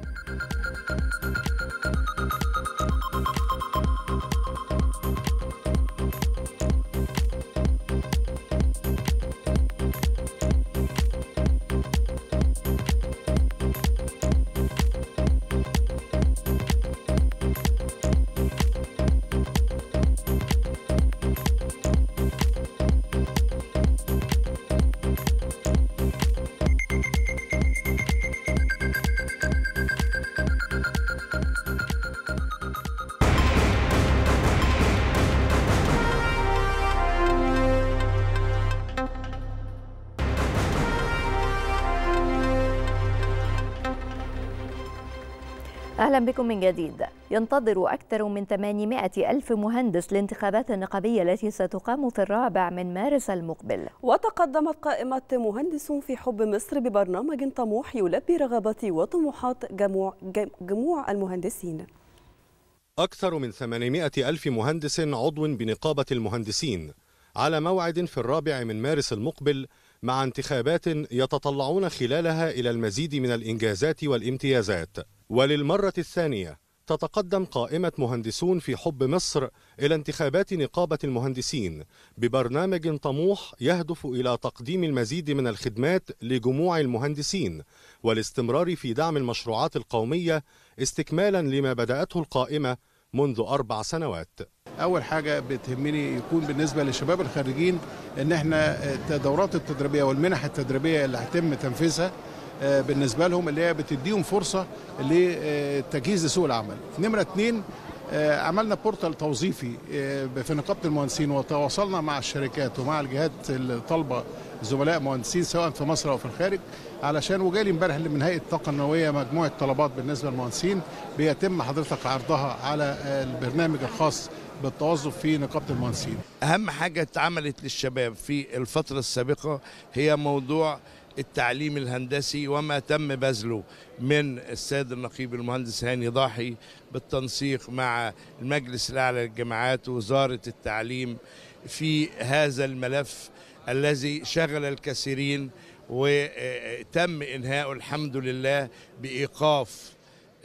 أهلا بكم من جديد. ينتظر أكثر من 800 ألف مهندس الانتخابات النقابية التي ستقام في 4 من مارس المقبل. وتقدمت قائمة مهندس في حب مصر ببرنامج طموح يلبي رغبات وطموحات جموع المهندسين. أكثر من 800 ألف مهندس عضو بنقابة المهندسين على موعد في 4 من مارس المقبل، مع انتخابات يتطلعون خلالها إلى المزيد من الإنجازات والامتيازات. وللمرة الثانية تتقدم قائمة مهندسون في حب مصر إلى انتخابات نقابة المهندسين ببرنامج طموح يهدف إلى تقديم المزيد من الخدمات لجموع المهندسين والاستمرار في دعم المشروعات القومية استكمالا لما بدأته القائمة منذ 4 سنوات. أول حاجة بتهمني يكون بالنسبة للشباب الخارجين إن احنا الدورات التدريبية والمنح التدريبية اللي هيتم تنفيذها بالنسبة لهم اللي هي بتديهم فرصة للتجهيز لسوق العمل. نمرة 2، عملنا بورتال توظيفي في نقابة المهندسين وتواصلنا مع الشركات ومع الجهات الطالبة زملاء مهندسين سواء في مصر أو في الخارج، علشان وجالي امبارح من هيئة الطاقة النووية مجموعة طلبات بالنسبة للمهندسين بيتم حضرتك عرضها على البرنامج الخاص بالتوظف في نقابة المهندسين. أهم حاجة اتعملت للشباب في الفترة السابقة هي موضوع التعليم الهندسي وما تم بذله من السيد النقيب المهندس هاني ضاحي بالتنسيق مع المجلس الأعلى للجامعات ووزارة التعليم في هذا الملف الذي شغل الكثيرين، وتم إنهاءه الحمد لله بإيقاف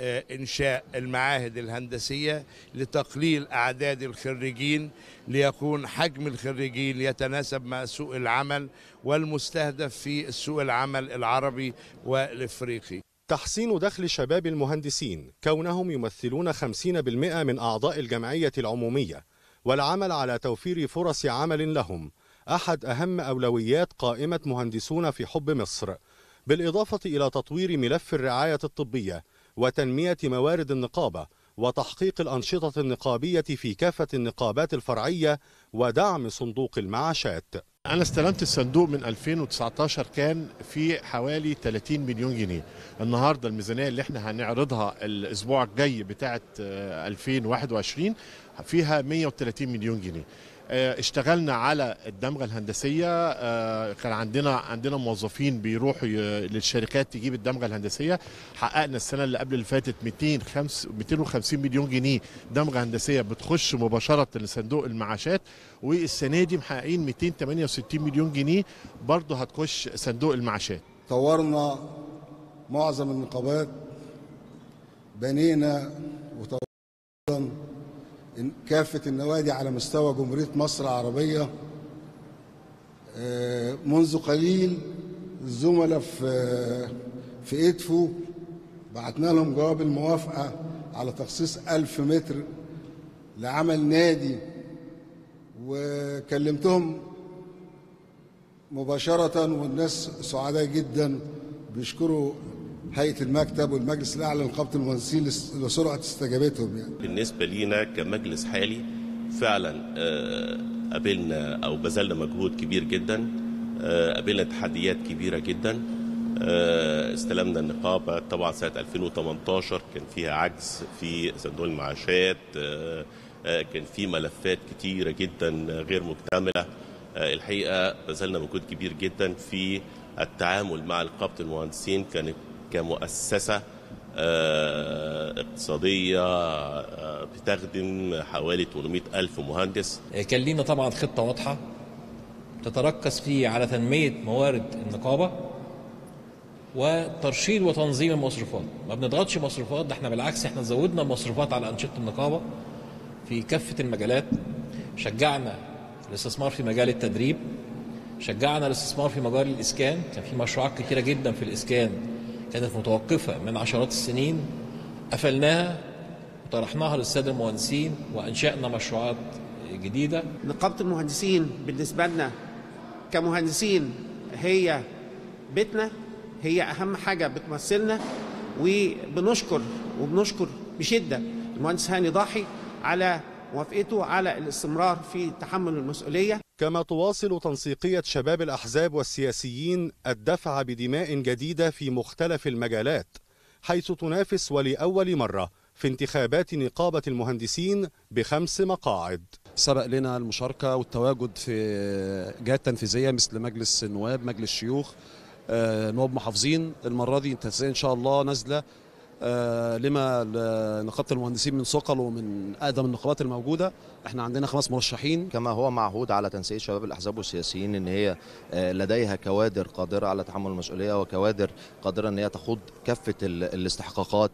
إنشاء المعاهد الهندسية لتقليل أعداد الخريجين، ليكون حجم الخريجين يتناسب مع سوق العمل والمستهدف في سوق العمل العربي والإفريقي. تحسين دخل شباب المهندسين كونهم يمثلون 50% من أعضاء الجمعية العمومية، والعمل على توفير فرص عمل لهم أحد أهم أولويات قائمة مهندسون في حب مصر، بالإضافة إلى تطوير ملف الرعاية الطبية وتنمية موارد النقابة وتحقيق الأنشطة النقابية في كافة النقابات الفرعية ودعم صندوق المعاشات. أنا استلمت الصندوق من 2019 كان في حوالي 30 مليون جنيه. النهاردة الميزانية اللي احنا هنعرضها الأسبوع الجاي بتاعة 2021 فيها 130 مليون جنيه. اشتغلنا على الدمغة الهندسية، كان عندنا موظفين بيروحوا للشركات تجيب الدمغة الهندسية. حققنا السنة اللي قبل اللي فاتت 250 مليون جنيه دمغة هندسية بتخش مباشرة لصندوق المعاشات، والسنة دي محققين 268 مليون جنيه برضه هتخش صندوق المعاشات. طورنا معظم النقابات، بنينا وطورنا كافة النوادي على مستوى جمهورية مصر العربية. منذ قليل الزملاء في إدفو بعتنا لهم جواب الموافقة على تخصيص 1000 متر لعمل نادي، وكلمتهم مباشرة والناس سعداء جدا، بيشكروا هيئة المكتب والمجلس الأعلى لنقابة المهندسين لسرعة استجابتهم. يعني بالنسبة لينا كمجلس حالي فعلا قابلنا أو بذلنا مجهود كبير جدا، قابلنا تحديات كبيرة جدا. استلمنا النقابة طبعا سنة 2018 كان فيها عجز في صندوق المعاشات، كان في ملفات كتيرة جدا غير مكتملة. الحقيقة بذلنا مجهود كبير جدا في التعامل مع نقابة المهندسين كمؤسسة اقتصادية بتخدم حوالي 800,000 مهندس. كان لينا طبعا خطة واضحة تتركز فيه على تنمية موارد النقابة وترشيد وتنظيم المصروفات. ما بنضغطش مصروفات، ده احنا بالعكس احنا زودنا المصروفات على أنشطة النقابة في كافة المجالات. شجعنا الاستثمار في مجال التدريب، شجعنا الاستثمار في مجال الإسكان. كان في مشروعات كتيرة جدا في الإسكان كانت متوقفة من عشرات السنين، قفلناها وطرحناها للسادة المهندسين وأنشأنا مشروعات جديدة. نقابة المهندسين بالنسبة لنا كمهندسين هي بيتنا، هي أهم حاجة بتمثلنا، وبنشكر بشدة المهندس هاني ضاحي على موافقته على الاستمرار في تحمل المسؤولية. كما تواصل تنسيقية شباب الأحزاب والسياسيين الدفع بدماء جديدة في مختلف المجالات، حيث تنافس ولأول مرة في انتخابات نقابة المهندسين ب5 مقاعد. سبق لنا المشاركة والتواجد في جهات تنفيذية مثل مجلس النواب، مجلس الشيوخ، نواب محافظين. المرة دي التنسيقية إن شاء الله نازلة لما نقابة المهندسين من ثقل ومن أقدم النقابات الموجودة. احنا عندنا 5 مرشحين. كما هو معهود على تنسيق شباب الأحزاب والسياسيين ان هي لديها كوادر قادرة على تحمل المسؤولية وكوادر قادرة ان هي تخوض كافة الاستحقاقات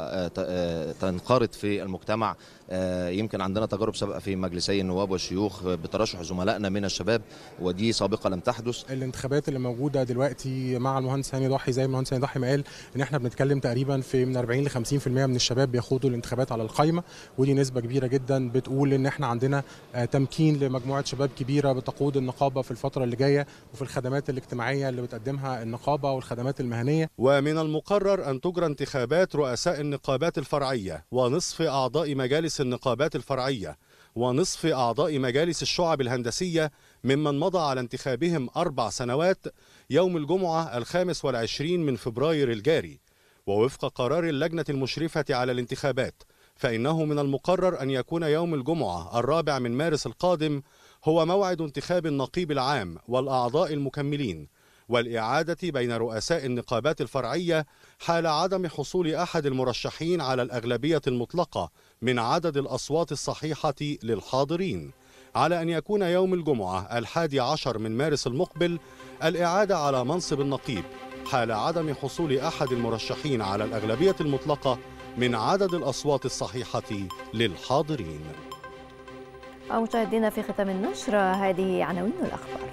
وتنخرط في المجتمع. يمكن عندنا تجارب سابقة في مجلسي النواب والشيوخ بترشح زملائنا من الشباب، ودي سابقة لم تحدث. الانتخابات اللي موجودة دلوقتي مع المهندس هاني ضاحي، زي المهندس هاني ضاحي ما قال ان احنا بنتكلم تقريبا في من 40 ل 50% من الشباب بيخوضوا الانتخابات على القائمة، ودي نسبة كبيرة جدا بتقول ان احنا عندنا تمكين لمجموعة شباب كبيرة بتقود النقابة في الفترة اللي جاية وفي الخدمات الاجتماعية اللي بتقدمها النقابة والخدمات المهنية. ومن المقرر أن تجرى انتخابات رؤساء النقابات الفرعية ونصف أعضاء مجالس النقابات الفرعية ونصف أعضاء مجالس الشعب الهندسية ممن مضى على انتخابهم 4 سنوات يوم الجمعة 25 من فبراير الجاري. ووفق قرار اللجنة المشرفة على الانتخابات، فإنه من المقرر أن يكون يوم الجمعة 4 من مارس القادم هو موعد انتخاب النقيب العام والأعضاء المكملين والإعادة بين رؤساء النقابات الفرعية حال عدم حصول أحد المرشحين على الأغلبية المطلقة من عدد الأصوات الصحيحة للحاضرين، على أن يكون يوم الجمعة 11 من مارس المقبل الإعادة على منصب النقيب حال عدم حصول أحد المرشحين على الأغلبية المطلقة من عدد الأصوات الصحيحة للحاضرين. مشاهدينا في ختام النشرة هذه عناوين الأخبار.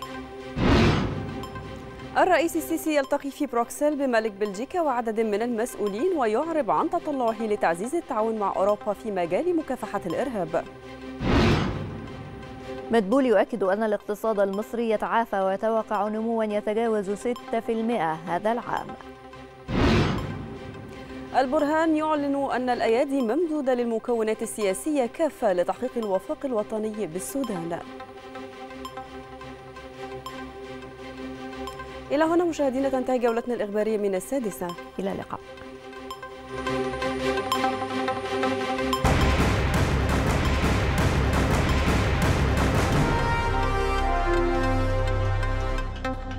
الرئيس السيسي يلتقي في بروكسل بملك بلجيكا وعدد من المسؤولين ويعرب عن تطلعه لتعزيز التعاون مع أوروبا في مجال مكافحة الإرهاب. مدبولي يؤكد أن الاقتصاد المصري يتعافى ويتوقع نموا يتجاوز 6% هذا العام. البرهان يعلن أن الأيادي ممدودة للمكونات السياسية كافة لتحقيق الوفاق الوطني بالسودان. إلى هنا مشاهدينا تنتهي جولتنا الإخبارية من السادسة. إلى اللقاء.